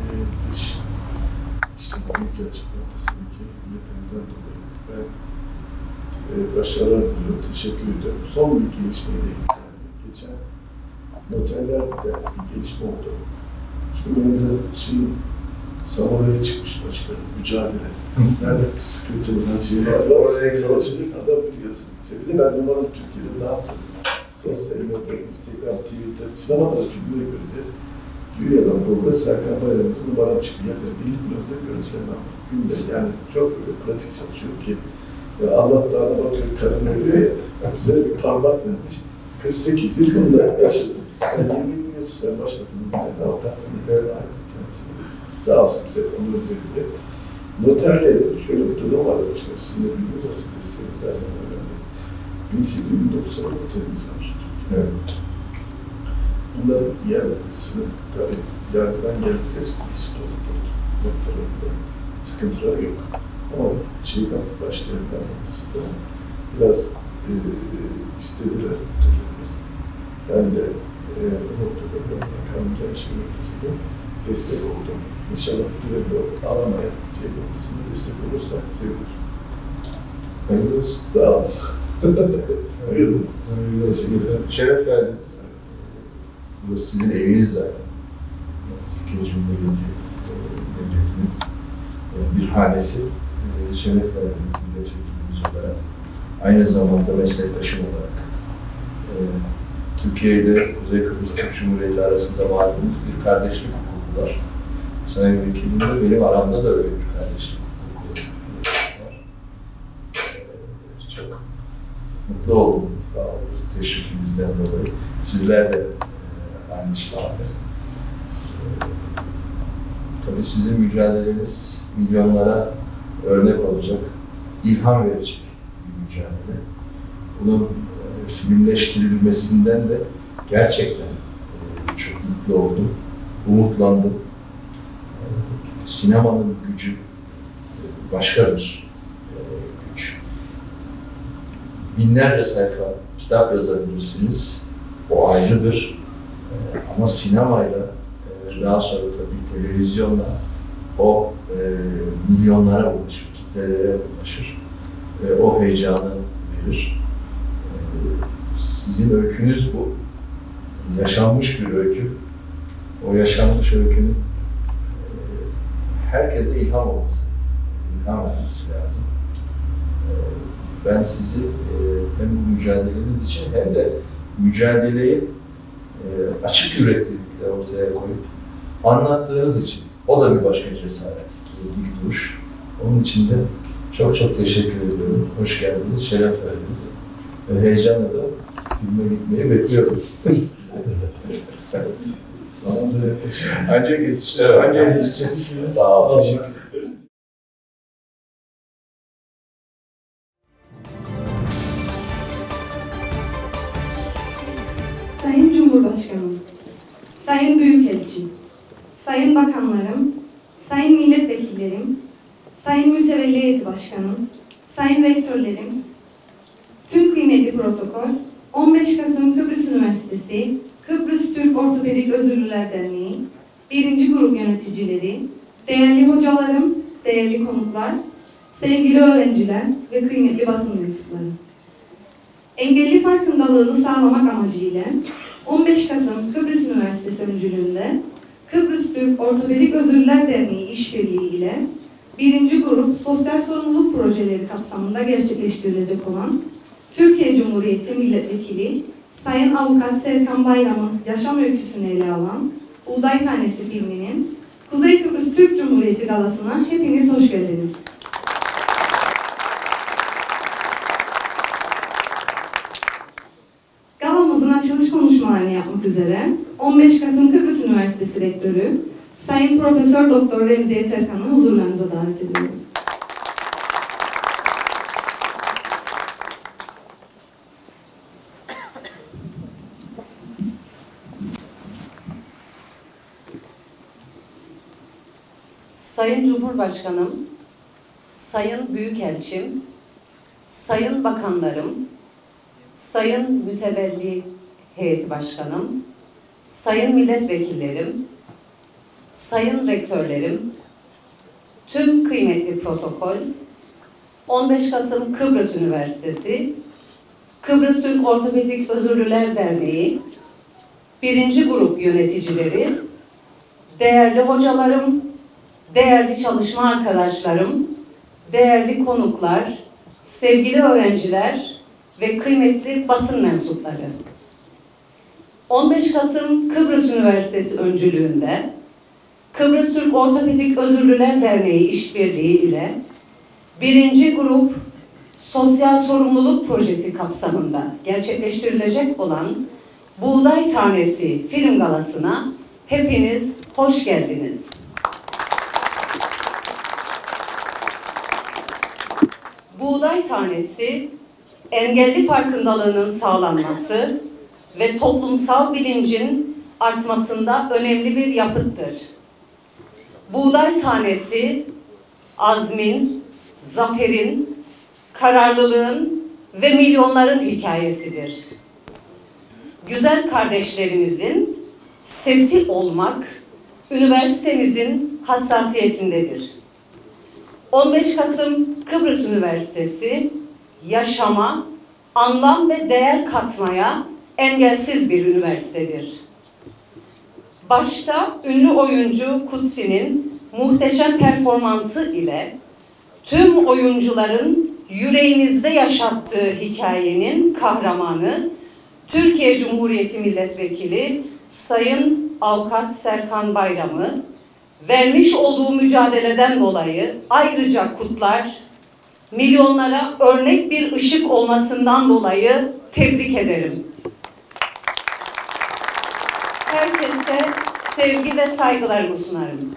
işte büyük açık noktasındaki hizmetlerinizden dolayı ben başarılar diliyorum, teşekkür ediyorum. Son bir gelişmeyle ilgili geçen noterlerde bir gelişme oldu. Şimdi benim biraz Samuel'e çıkmış başkanım, mücadele. Nerede sıkıntılı şeyler var, savaşımız adam biliyorsun. Bir de ben numaram Türkiye'de dağıttım. Sosyal medya, Instagram, Twitter, sinemada da filmleri göreceğiz. Gürüyor adam Google'a, Serkan Bayram'ın numaram çıkıyor. Yaklaşık 50 kilometre görüntülerini aldım. Günde yani çok böyle pratik çalışıyorum ki Allah Dağı'na bakıyor, kadına görüyor ya, bize de bir parmak vermiş. 48 yıl bunlar yaşadım. Yani 20 yıl geçirsen başbakanın bir avukatın böyle ayrıca kendisine. Sağ olsun bize onun üzerinde. Noterleri şöyle bir durum var başkanım, sizin de bilmiyoruz olsun, desteğiniz her zaman önemli. 1829'da noterimiz var Türkiye'de. Evet. Bunların diğer kısmı tabii yargıdan geldikleri için iş pasaport noktalarında sıkıntıları yok. Ama şeyden başlayanlar noktasında biraz istediler noterlerimiz. Ben de bu noktada kanunca işin noktasında destek oldum. İnşallah bu dönemde alamayan şey noktasında destek olursa sevinirim. Hayırlı olsun. Sağ olasın. Hayırlı olsun. Şeref verdiniz. Burası sizin eviniz zaten. Türkiye Cumhuriyeti Devleti'nin bir hanesi. Şeref verdiniz milletvekilimiz olarak. Aynı zamanda meslektaşım olarak. Türkiye ile Kuzey Kıbrıs Türk Cumhuriyeti arasında malumunuz bir kardeşlik hukuku var. Sayın Vekilimle benim aramda da öyle bir kardeşlik hukuku var. Çok mutlu oldum teşrifinizden dolayı. Sizler de aynı şekilde. Tabii sizin mücadeleniz milyonlara örnek olacak, ilham verecek bir mücadele. Bunun filmleştirilmesinden de gerçekten çok mutlu oldum, umutlandım. Sinemanın gücü başka bir güç. Binlerce sayfa kitap yazabilirsiniz, o ayrıdır. Ama sinemayla, daha sonra tabii televizyonla o milyonlara ulaşır, kitlelere ulaşır ve o heyecanı verir. Sizin öykünüz bu. Yaşanmış bir öykü. O yaşanmış öykünün herkese ilham olması, ilham vermesi lazım. Ben sizi hem bu mücadeleniz için hem de mücadeleyi açık yüreklilikle ortaya koyup anlattığınız için, o da bir başka cesaret, dik duruş. Onun için de çok çok teşekkür ediyorum. Hoş geldiniz, şeref verdiniz. Ve heyecanla da filme gitmeyi bekliyorum. Evet. Ancak yetişeceğiz. Sağ olun. Teşekkür ederim. Sayın Cumhurbaşkanım, Sayın Büyükelçim, Sayın Bakanlarım, Sayın Milletvekillerim, Sayın Mütevelli Heyeti Başkanım, Sayın Rektörlerim, tüm kıymetli protokol, 15 Kasım Kıbrıs Üniversitesi, Kıbrıs Türk Ortopedik Özürlüler Derneği, 1. grup yöneticileri, değerli hocalarım, değerli konuklar, sevgili öğrenciler ve kıymetli basın mensupları. Engelli farkındalığını sağlamak amacıyla 15 Kasım Kıbrıs Üniversitesi öncülüğünde Kıbrıs Türk Ortopedik Özürlüler Derneği işbirliği ile 1. grup sosyal sorumluluk projeleri kapsamında gerçekleştirilecek olan Türkiye Cumhuriyeti Milletvekili Sayın Avukat Serkan Bayram'ın yaşam öyküsünü ele alan Buğday Tanesi filminin Kuzey Kıbrıs Türk Cumhuriyeti galasına hepiniz hoş geldiniz. Galamızın açılış konuşmalarını yapmak üzere 15 Kasım Kıbrıs Üniversitesi Rektörü Sayın Profesör Doktor Remziye Terkan'ı huzurlarınıza davet ediyorum. Sayın Cumhurbaşkanım, Sayın Büyükelçim, Sayın Bakanlarım, Sayın Mütevelli Heyeti Başkanım, Sayın Milletvekillerim, Sayın Rektörlerim, tüm kıymetli protokol, 15 Kasım Kıbrıs Üniversitesi, Kıbrıs Türk Ortopedik Özürlüler Derneği, 1. grup yöneticileri, değerli hocalarım, değerli çalışma arkadaşlarım, değerli konuklar, sevgili öğrenciler ve kıymetli basın mensupları. 15 Kasım Kıbrıs Üniversitesi öncülüğünde Kıbrıs Türk Ortopedik Özürlüler Derneği işbirliği ile 1. grup sosyal sorumluluk projesi kapsamında gerçekleştirilecek olan Buğday Tanesi film galasına hepiniz hoş geldiniz. Buğday Tanesi, engelli farkındalığının sağlanması ve toplumsal bilincin artmasında önemli bir yapıttır. Buğday Tanesi, azmin, zaferin, kararlılığın ve milyonların hikayesidir. Güzel kardeşlerimizin sesi olmak, üniversitemizin hassasiyetindedir. 15 Kasım Kıbrıs Üniversitesi, yaşama, anlam ve değer katmaya engelsiz bir üniversitedir. Başta ünlü oyuncu Kutsi'nin muhteşem performansı ile tüm oyuncuların yüreğinizde yaşattığı hikayenin kahramanı, Türkiye Cumhuriyeti Milletvekili Sayın Avukat Serkan Bayram'ı vermiş olduğu mücadeleden dolayı ayrıca kutlar, milyonlara örnek bir ışık olmasından dolayı tebrik ederim. Herkese sevgi ve saygılarımı sunarım.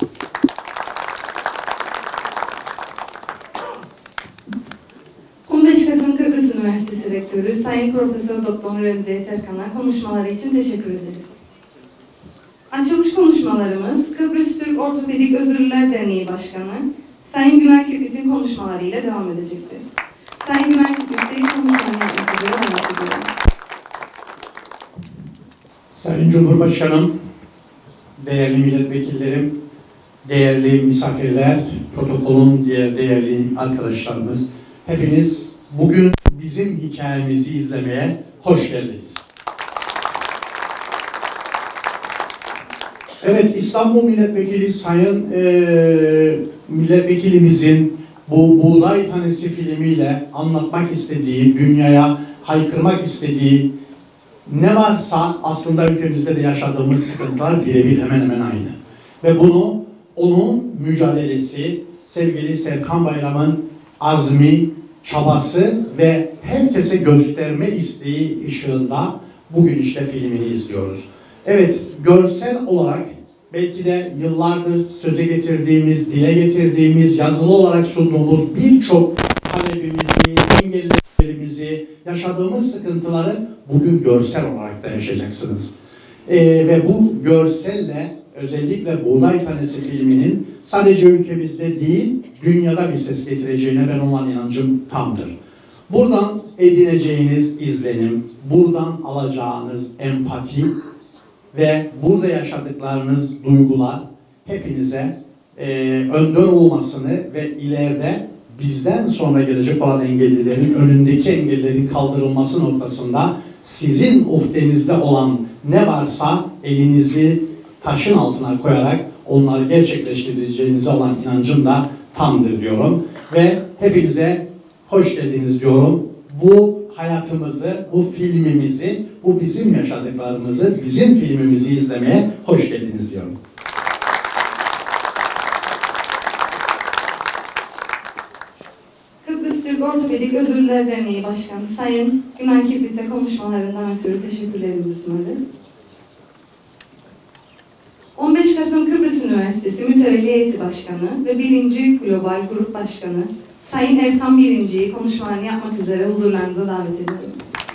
Kasım Kıbrıs Üniversitesi Rektörü Sayın Profesör Doktor Remzi Yeterkan'a konuşmaları için teşekkür ederiz. Açılış konuşmalarımız Kıbrıs Türk Ortopedik Özürlüler Derneği Başkanı Sayın Güner Kibrit'in konuşmalarıyla devam edecektir. Sayın Güner Kibrit'i konuşmalarını yapmak üzere davet ediyorum. Sayın Cumhurbaşkanım, değerli milletvekillerim, değerli misafirler, protokolün diğer değerli arkadaşlarımız, hepiniz bugün bizim hikayemizi izlemeye hoş geldiniz. Evet, İstanbul Milletvekili Sayın Milletvekilimizin bu Buğday Tanesi filmiyle anlatmak istediği, dünyaya haykırmak istediği ne varsa aslında ülkemizde de yaşadığımız sıkıntılar birebir hemen hemen aynı. Ve bunu onun mücadelesi, sevgili Serkan Bayram'ın azmi, çabası ve herkese gösterme isteği ışığında bugün işte filmini izliyoruz. Evet, görsel olarak belki de yıllardır söze getirdiğimiz, dile getirdiğimiz, yazılı olarak sunduğumuz birçok talebimizi, engellerimizi, yaşadığımız sıkıntıları bugün görsel olarak da yaşayacaksınız. Ve bu görselle özellikle Buğday Tanesi filminin sadece ülkemizde değil, dünyada bir ses getireceğine ben olan inancım tamdır. Buradan edineceğiniz izlenim, buradan alacağınız empati ve burada yaşadıklarınız duygular hepinize önder olmasını ve ileride bizden sonra gelecek olan engellilerin önündeki engellerin kaldırılması noktasında sizin ufkenizde olan ne varsa elinizi taşın altına koyarak onları gerçekleştireceğinize olan inancım da tamdır diyorum. Ve hepinize hoş geldiniz diyorum. Bu hayatımızı, bu filmimizi, bu bizim yaşadıklarımızı, bizim filmimizi izlemeye hoş geldiniz diyorum. Kıbrıs Türk Ortopedik Özürlüler Derneği Başkanı Sayın Güner Kibrit'e konuşmalarından ötürü teşekkürlerimizi sunarız. 15 Kasım Kıbrıs Üniversitesi Mütevelli Heyeti Başkanı ve 1. Global Grup Başkanı Sayın Ertan Birinci'yi konuşmalarını yapmak üzere huzurlarınıza davet ediyorum.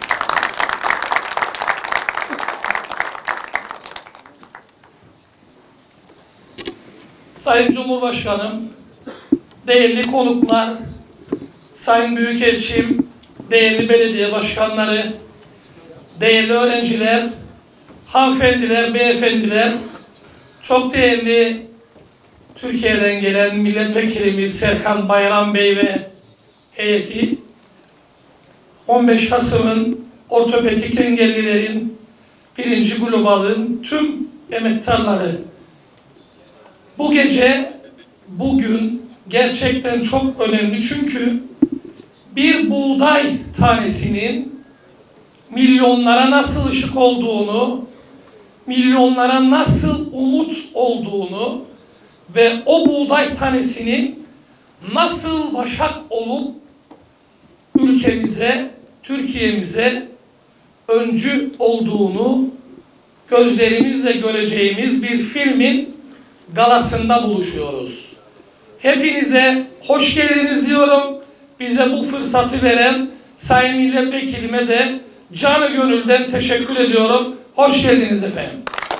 Sayın Cumhurbaşkanım, değerli konuklar, Sayın Büyükelçim, değerli belediye başkanları, değerli öğrenciler, hanımefendiler, beyefendiler, çok değerli Türkiye'den gelen milletvekilimiz Serkan Bayram Bey ve heyeti, 15 Kasım'ın ortopedik engellilerin 1. Global'ın tüm emektarları, bu gece, bugün gerçekten çok önemli çünkü bir buğday tanesinin milyonlara nasıl ışık olduğunu, milyonlara nasıl umut olduğunu ve o buğday tanesinin nasıl başak olup ülkemize, Türkiye'mize öncü olduğunu gözlerimizle göreceğimiz bir filmin galasında buluşuyoruz. Hepinize hoş geldiniz diyorum. Bize bu fırsatı veren Sayın Milletvekilime de canı gönülden teşekkür ediyorum. Hoş geldiniz efendim.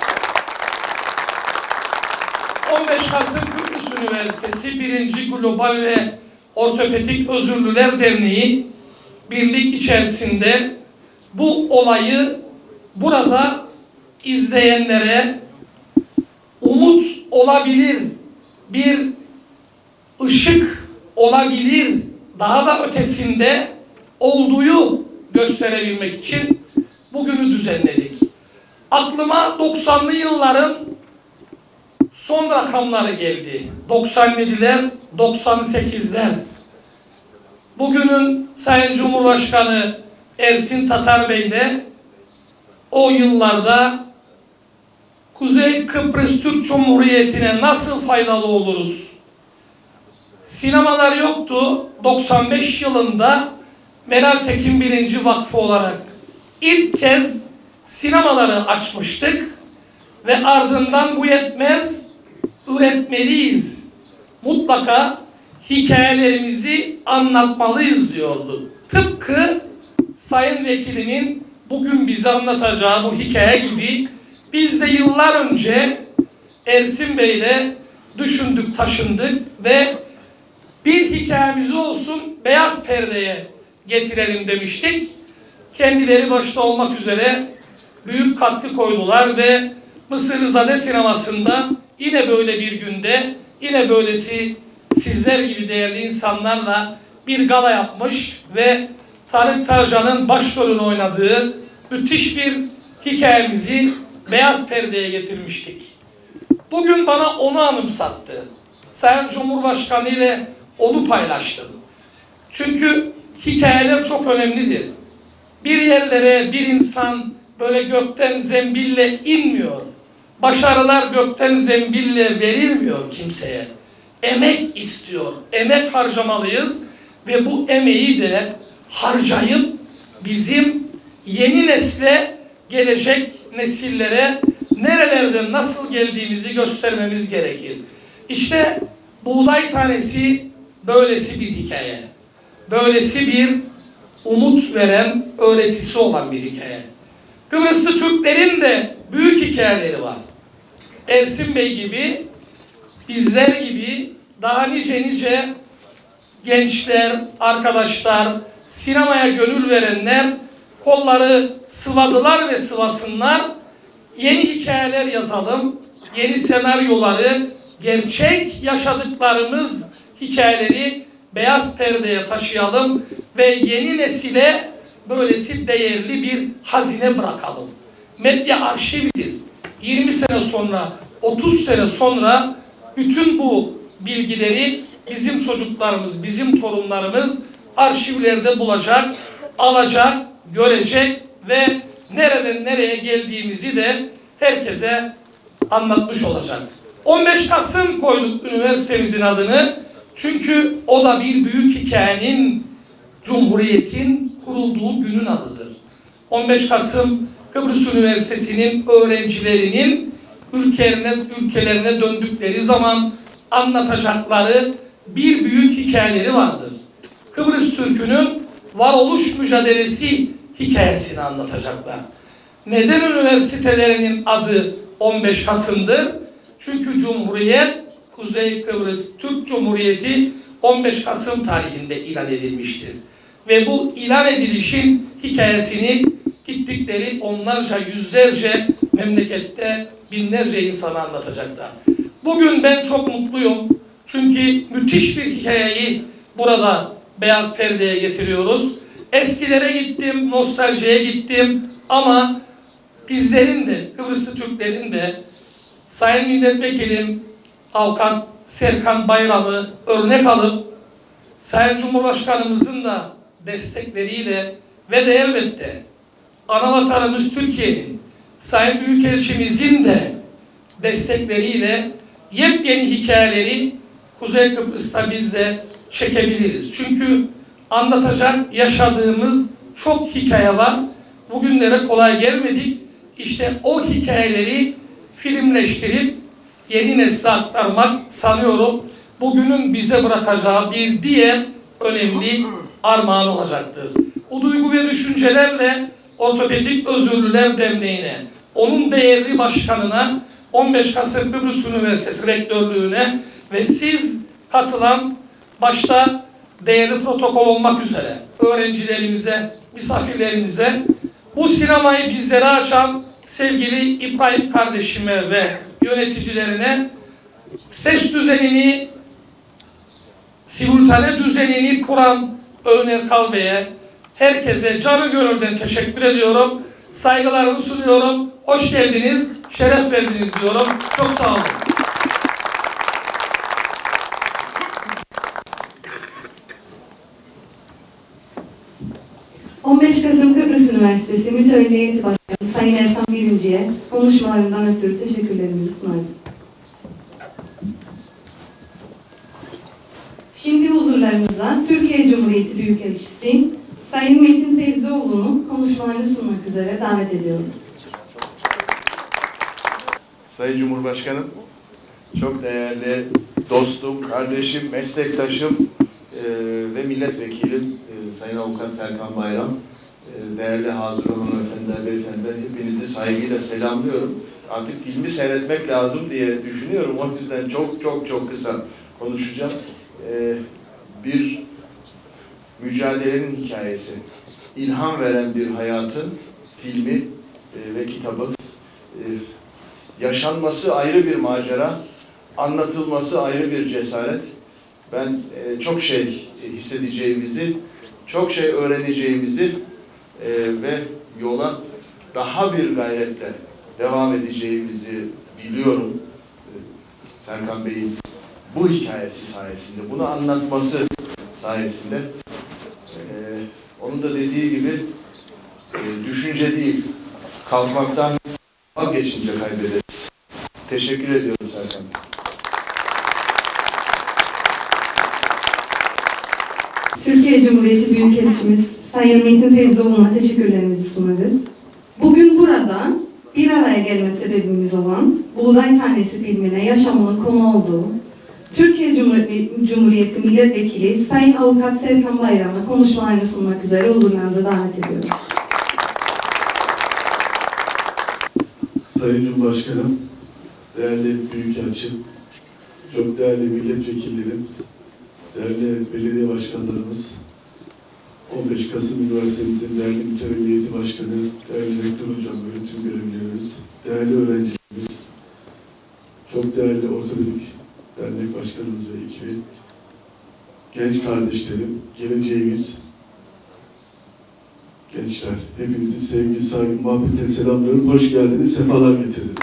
15 Kasım Kıbrıs Üniversitesi 1. Global ve Ortopedik Özürlüler Derneği birlik içerisinde bu olayı burada izleyenlere umut olabilir, bir ışık olabilir, daha da ötesinde olduğu gösterebilmek için bugünü düzenledik. Aklıma 90'lı yılların son rakamları geldi. 97'ler, 98'ler. Bugünün Sayın Cumhurbaşkanı Ersin Tatar Bey ile o yıllarda Kuzey Kıbrıs Türk Cumhuriyeti'ne nasıl faydalı oluruz? Sinemalar yoktu. 95 yılında Meral Tekin Birinci Vakfı olarak ilk kez sinemaları açmıştık ve ardından bu yetmez, üretmeliyiz. Mutlaka hikayelerimizi anlatmalıyız diyordu. Tıpkı Sayın Vekilimin bugün bize anlatacağı bu hikaye gibi biz de yıllar önce Ersin Bey'le düşündük, taşındık ve bir hikayemiz olsun beyaz perdeye getirelim demiştik. Kendileri başta olmak üzere büyük katkı koydular ve Mısırlızade sinemasında yine böyle bir günde yine böylesi sizler gibi değerli insanlarla bir gala yapmış ve Tarık Tarcan'ın başrolünü oynadığı müthiş bir hikayemizi beyaz perdeye getirmiştik. Bugün bana onu anımsattı. Sayın Cumhurbaşkanı ile onu paylaştım. Çünkü hikayeler çok önemlidir. Bir yerlere bir insan böyle gökten zembille inmiyor. Başarılar gökten zembille verilmiyor kimseye. Emek istiyor. Emek harcamalıyız ve bu emeği de harcayıp bizim yeni nesle, gelecek nesillere nerelerden nasıl geldiğimizi göstermemiz gerekir. İşte Buğday Tanesi böylesi bir hikaye. Böylesi bir umut veren, öğretisi olan bir hikaye. Kıbrıslı Türklerin de büyük hikayeleri var. Ersin Bey gibi, bizler gibi daha nice gençler, arkadaşlar, sinemaya gönül verenler kolları sıvadılar ve sıvasınlar. Yeni hikayeler yazalım, yeni senaryoları, gerçek yaşadıklarımız hikayeleri beyaz perdeye taşıyalım ve yeni nesile böylesi değerli bir hazine bırakalım. Medya arşividir. 20 sene sonra, 30 sene sonra bütün bu bilgileri bizim çocuklarımız, bizim torunlarımız arşivlerde bulacak, alacak, görecek ve nereden nereye geldiğimizi de herkese anlatmış olacak. 15 Kasım koyduk üniversitemizin adını. Çünkü o da bir büyük hikayenin, Cumhuriyet'in kurulduğu günün adıdır. 15 Kasım Kıbrıs Üniversitesi'nin öğrencilerinin ülkelerine döndükleri zaman anlatacakları bir büyük hikayeleri vardır. Kıbrıs Türk'ünün varoluş mücadelesi hikayesini anlatacaklar. Neden üniversitelerinin adı 15 Kasım'dır? Çünkü Cumhuriyet, Kuzey Kıbrıs Türk Cumhuriyeti 15 Kasım tarihinde ilan edilmiştir. Ve bu ilan edilişin hikayesini gittikleri onlarca, yüzlerce memlekette binlerce insana anlatacaklar. Bugün ben çok mutluyum. Çünkü müthiş bir hikayeyi burada beyaz perdeye getiriyoruz. Eskilere gittim, nostaljiye gittim ama bizlerin de, Kıbrıslı Türklerin de Sayın Milletvekilim Avukat Serkan Bayram'ı örnek alıp Sayın Cumhurbaşkanımızın da destekleriyle ve de elbette anavatanımız Türkiye'nin Sayın Büyükelçimizin de destekleriyle yepyeni hikayeleri Kuzey Kıbrıs'ta biz de çekebiliriz. Çünkü anlatacak yaşadığımız çok hikaye var. Bugünlere kolay gelmedik. İşte o hikayeleri filmleştirip yeni nesle aktarmak sanıyorum bugünün bize bırakacağı bir diğer önemli armağan olacaktır. O duygu ve düşüncelerle Ortopedik Özürlüler Derneği'ne, onun değerli başkanına, 15 Kasım Kıbrıs Üniversitesi Rektörlüğü'ne ve siz katılan başta değerli protokol olmak üzere öğrencilerimize, misafirlerimize, bu sinemayı bizlere açan sevgili İbrahim kardeşime ve yöneticilerine ses düzenini, simultane düzenini kuran Öner Kalbey'e, herkese canı gönülden teşekkür ediyorum. Saygılarımı sunuyorum. Hoş geldiniz, şeref verdiniz diyorum. Çok sağ olun. ...15 Kasım Kıbrıs Üniversitesi Mütevelli Heyeti Başkanı Sayın Ertan Birinci'ye konuşmalarından ötürü teşekkürlerimizi sunarız. Şimdi huzurlarınıza Türkiye Cumhuriyeti Büyükelçisi Sayın Metin Fevzioğlu'nu konuşmalarını sunmak üzere davet ediyorum. Sayın Cumhurbaşkanım, çok değerli dostum, kardeşim, meslektaşım ve milletvekilim Sayın Avukat Serkan Bayram, değerli hazır olan hanımefendiler, beyefendiler, hepinizi saygıyla selamlıyorum. Artık filmi seyretmek lazım diye düşünüyorum. O yüzden çok kısa konuşacağım. Bir mücadelenin hikayesi, ilham veren bir hayatın filmi ve kitabı. Yaşanması ayrı bir macera, anlatılması ayrı bir cesaret. Ben çok şey hissedeceğimizi, çok şey öğreneceğimizi ve yola daha bir gayretle devam edeceğimizi biliyorum. Serkan Bey'in bu hikayesi sayesinde, bunu anlatması sayesinde. Onun da dediği gibi düşünce değil, kalkmaktan vazgeçince kaybederiz. Teşekkür ediyorum Serkan Bey. Türkiye Cumhuriyeti Büyükelçimiz Sayın Metin Fevzioğlu'na teşekkürlerimizi sunarız. Bugün burada bir araya gelme sebebimiz olan Buğday Tanesi filmine yaşamının konu olduğu Türkiye Cumhuriyeti Milletvekili Sayın Avukat Serkan Bayram'a konuşmalarını sunmak üzere huzurlarınıza davet ediyorum. Sayın Cumhurbaşkanım, değerli Büyükelçim, çok değerli milletvekillerimiz, değerli belediye başkanlarımız, 15 Kasım Üniversitemizin değerli mütevelliyeti başkanı, değerli rektör hocam, öğretim görevlilerimiz, değerli öğrencilerimiz, çok değerli ortopedik dernek başkanımız ve ekibi, genç kardeşlerim, geleceğimiz, gençler, hepinizi sevgi, saygı, muhabbetle selamlıyorum. Hoş geldiniz, sefalar getirdiniz.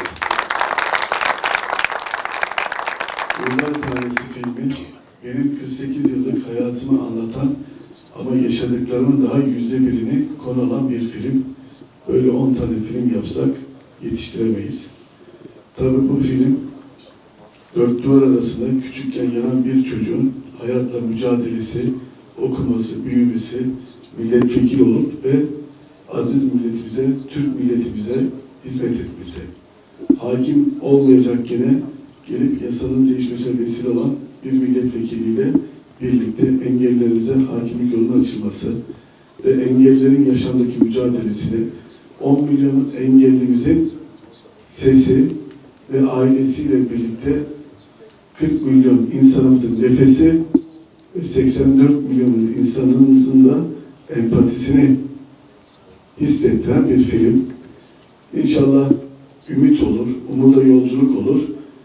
Buğday Tanesi filmi, benim 48 yıllık hayatımı anlatan ama yaşadıklarımın daha %1'ini konu alan bir film. Böyle 10 tane film yapsak yetiştiremeyiz. Tabii bu film, dört duvar arasında küçükken yanan bir çocuğun hayatla mücadelesi, okuması, büyümesi, milletvekili olup ve aziz milletimize, Türk milletimize hizmet etmesi. Hakim olmayacak gene gelip yasanın değişmesine vesile olan bir milletvekiliyle birlikte engellerimize hakimlik yolunun açılması ve engellerin yaşamdaki mücadelesini 10 milyon engellimizin sesi ve ailesiyle birlikte 40 milyon insanımızın nefesi ve 84 milyon insanımızın da empatisini hissettiren bir film. İnşallah ümit olur, umuda yolculuk olur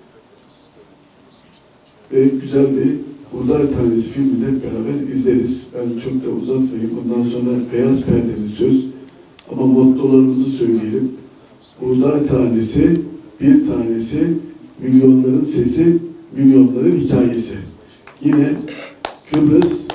ve güzel bir Buğday Tanesi filmini hep beraber izleriz. Ben çok da uzatmayayım. Bundan sonra beyaz perdeli söz ama mottolarımızı söyleyelim. Buğday tanesi, bir tanesi, milyonların sesi, milyonların hikayesi. Yine Kıbrıs,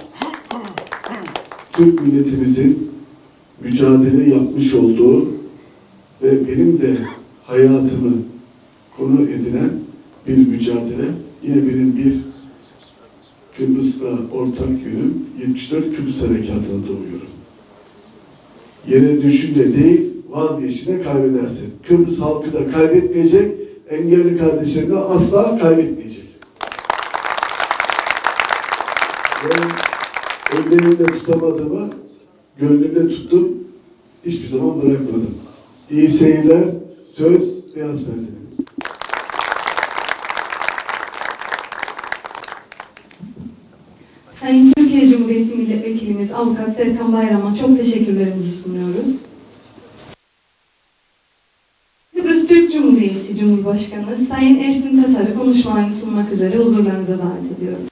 Türk milletimizin mücadele yapmış olduğu ve benim de hayatımı konu edinen bir mücadele. Yine benim bir Kıbrıs'la ortak yönüm 74 Kıbrıs Harekatı'na doğuyorum. Yere düşünce değil, vazgeçtiğinde kaybedersin. Kıbrıs halkı da kaybetmeyecek, engelli kardeşlerini de asla kaybetmeyecek. Ben ellerimde tutamadığımı gönlümde tuttum, hiçbir zaman bırakmadım. İyi seyirler, söz beyaz perdemiz. Sayın Türkiye Cumhuriyeti Milletvekilimiz Avukat Serkan Bayram'a çok teşekkürlerimizi sunuyoruz. Kıbrıs Türk Cumhuriyeti Cumhurbaşkanı Sayın Ersin Tatar'ı konuşmalarını sunmak üzere huzurlarınıza davet ediyorum.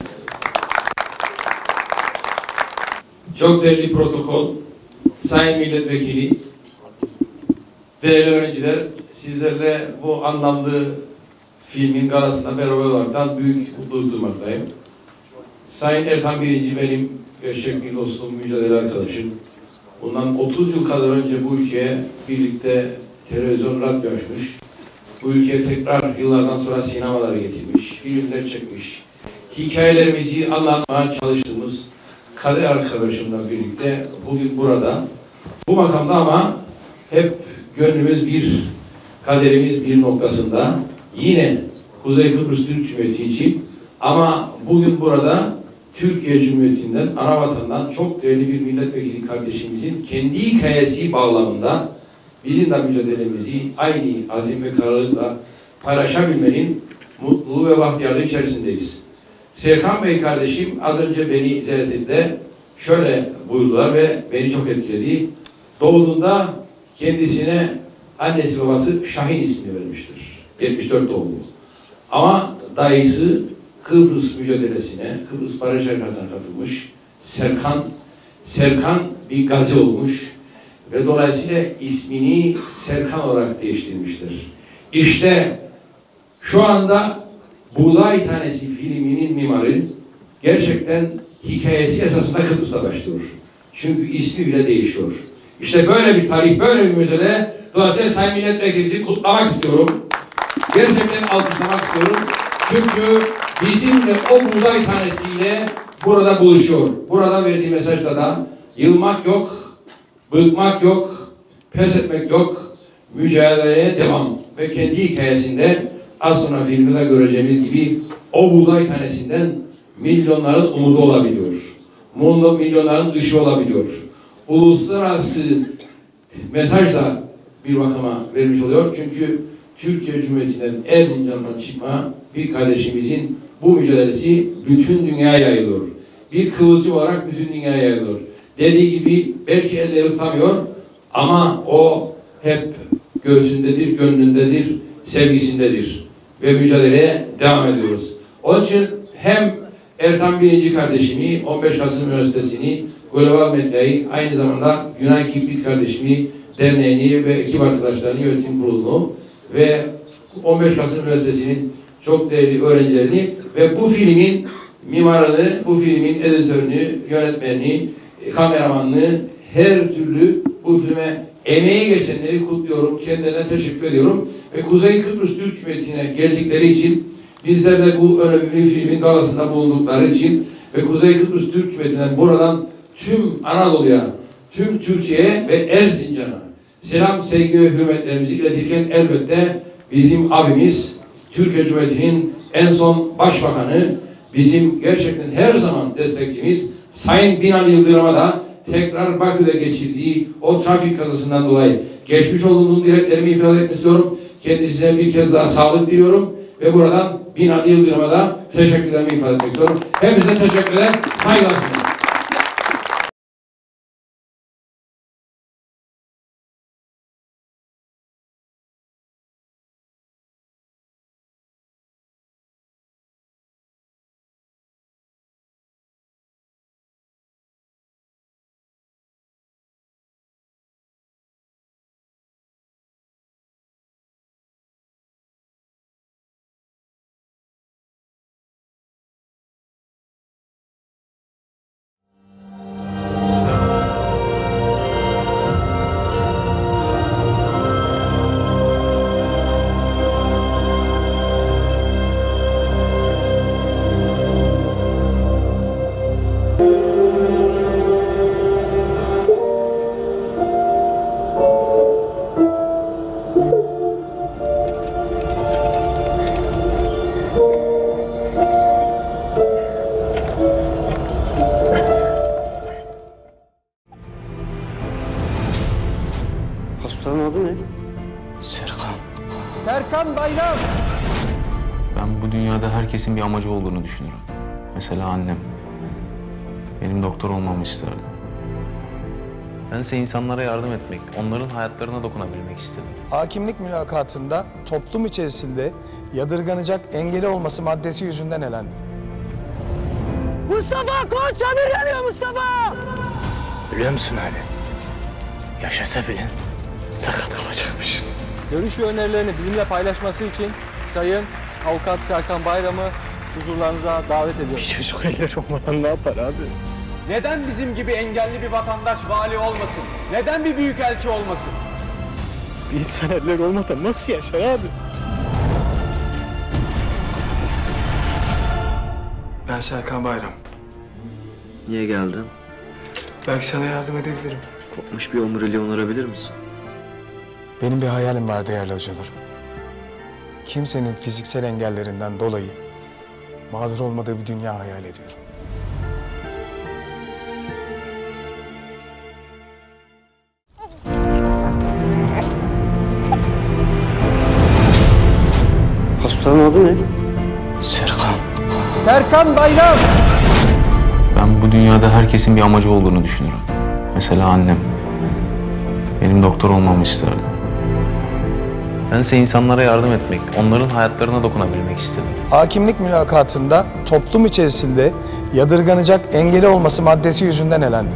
Çok değerli protokol, sayın milletvekili, değerli öğrenciler, sizlerle bu anlamlı filmin galasında beraber olaraktan büyük mutluluk duymaktayım. Sayın Ertan Birinci benim gerçek bir dostum, mücadele arkadaşım. Bundan 30 yıl kadar önce bu ülkeye birlikte televizyon, radyo açmış. Bu ülkeye tekrar yıllardan sonra sinemaları getirmiş, filmler çekmiş. Hikayelerimizi anlatmaya çalıştığımız kader arkadaşımla birlikte bugün burada. Bu makamda ama hep gönlümüz bir, kaderimiz bir noktasında. Yine Kuzey Kıbrıs Türk Cumhuriyeti için ama bugün burada Türkiye Cumhuriyeti'nden, ana vatandan çok değerli bir milletvekili kardeşimizin kendi hikayesi bağlamında bizim de mücadelemizi aynı azim ve kararlılıkla paylaşabilmenin mutluluğu ve bahtiyarlığı içerisindeyiz. Serkan Bey kardeşim az önce beni ziyaret ettiğinde şöyle buyurdular ve beni çok etkiledi. Doğduğunda kendisine annesi babası Şahin ismini vermiştir. 74 doğumlu. Ama dayısı Kıbrıs mücadelesine, Kıbrıs Barış Harekatı'na katılmış. Serkan bir gazi olmuş ve dolayısıyla ismini Serkan olarak değiştirmiştir. İşte şu anda Buğday Tanesi filminin mimarı gerçekten hikayesi esasında Kıbrıs'ta başlıyor. Çünkü ismi bile değişiyor. İşte böyle bir tarih, böyle bir mücadele. Dolayısıyla Sayın Milletvekilimizi kutlamak istiyorum. Gerçekten alkışlamak istiyorum. Çünkü bizimle o buğday tanesiyle burada buluşuyor. Burada verdiği mesajda da yılmak yok, bıkmak yok, pes etmek yok, mücadeleye devam. Ve kendi hikayesinde az sonra filmde göreceğimiz gibi o buğday tanesinden milyonların umudu olabiliyor. Milyonların dışı olabiliyor. Uluslararası mesaj da bir bakıma vermiş oluyor. Çünkü Türkiye Cumhuriyeti'nden Erzincan'dan çıkma bir kardeşimizin bu mücadelesi bütün dünyaya yayılıyor. Bir kıvılcım olarak bütün dünyaya yayılıyor. Dediği gibi belki elleri tutamıyor ama o hep göğsündedir, gönlündedir, sevgisindedir. Ve mücadeleye devam ediyoruz. Onun için hem Ertan Birinci kardeşimi, 15 Kasım Üniversitesi'ni, Global Medya'yı, aynı zamanda Yunan Kibrit kardeşimi, derneğini ve ekip arkadaşlarını, yönetim kurulunu ve 15 Kasım Üniversitesi'nin çok değerli öğrencilerini ve bu filmin mimarını, bu filmin editörünü, yönetmenini, kameramanını, her türlü bu filme emeği geçenleri kutluyorum, kendilerine teşekkür ediyorum ve Kuzey Kıbrıs Türk Cumhuriyeti'ne geldikleri için, bizler de bu önemli filmin galasında bulundukları için ve Kuzey Kıbrıs Türk Cumhuriyeti'nden buradan tüm Anadolu'ya, tüm Türkiye'ye ve Erzincan'a selam, sevgi ve hürmetlerimizi iletirken elbette bizim abimiz, Türkiye Cumhuriyeti'nin en son başbakanı, bizim gerçekten her zaman destekçimiz Sayın Binali Yıldırım'a da tekrar Bakü'de geçirdiği o trafik kazasından dolayı geçmiş olduğum dileklerimi ifade etmek istiyorum. Kendisine bir kez daha sağlık diliyorum ve buradan Binali Yıldırım'a da teşekkürlerimi ifade etmek istiyorum. Hepinize teşekkürler, saygılar sunuyorum. Hastanın adı ne? Serkan. Serkan Bayram. Ben bu dünyada herkesin bir amacı olduğunu düşünüyorum. Mesela annem. Benim doktor olmamı isterdi. Bense insanlara yardım etmek, onların hayatlarına dokunabilmek istedim. Hakimlik mülakatında toplum içerisinde yadırganacak engeli olması maddesi yüzünden elendi. Mustafa koş, çadır yanıyor Mustafa! Biliyor musun Ali? Yaşasa bile sakat kalacakmış. Görüş ve önerilerini bizimle paylaşması için Sayın Avukat Serkan Bayram'ı huzurlarınıza davet ediyoruz. Bir çocuk eller olmadan ne yapar abi? Neden bizim gibi engelli bir vatandaş vali olmasın? Neden bir büyükelçi olmasın? Bir insan eller olmadan nasıl yaşar abi? Ben Serkan Bayram. Niye geldin? Belki sana yardım edebilirim. Kopmuş bir omuriliği onarabilir misin? Benim bir hayalim var değerli hocalar. Kimsenin fiziksel engellerinden dolayı mağdur olmadığı bir dünya hayal ediyorum. Hastanın adı ne? Serkan. Serkan Bayram! Ben bu dünyada herkesin bir amacı olduğunu düşünüyorum. Mesela annem. Benim doktor olmamı isterdi. Bense insanlara yardım etmek, onların hayatlarına dokunabilmek istedim. Hakimlik mülakatında toplum içerisinde yadırganacak engeli olması maddesi yüzünden elendim.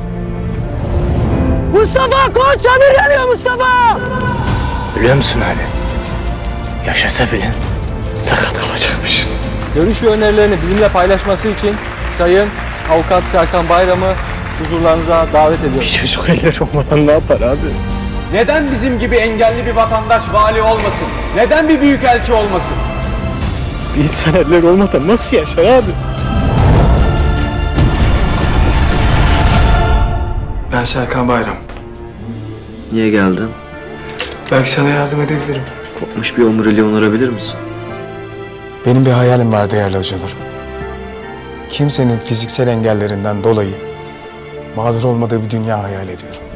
Mustafa koş, çadır yanıyor Mustafa! Biliyor musun Ali? Yaşasa bile sakat kalacakmış. Görüş ve önerilerini bizimle paylaşması için Sayın Avukat Serkan Bayram'ı huzurlarınıza davet ediyoruz. Bir çocuk eller olmadan ne yapar abi? Neden bizim gibi engelli bir vatandaş vali olmasın? Neden bir büyükelçi olmasın? Bir insan eller olmadan nasıl yaşar abi? Ben Serkan Bayram. Niye geldin? Belki sana yardım edebilirim. Kopmuş bir omuriliği onarabilir misin? Benim bir hayalim var değerli hocalar. Kimsenin fiziksel engellerinden dolayı mağdur olmadığı bir dünya hayal ediyorum.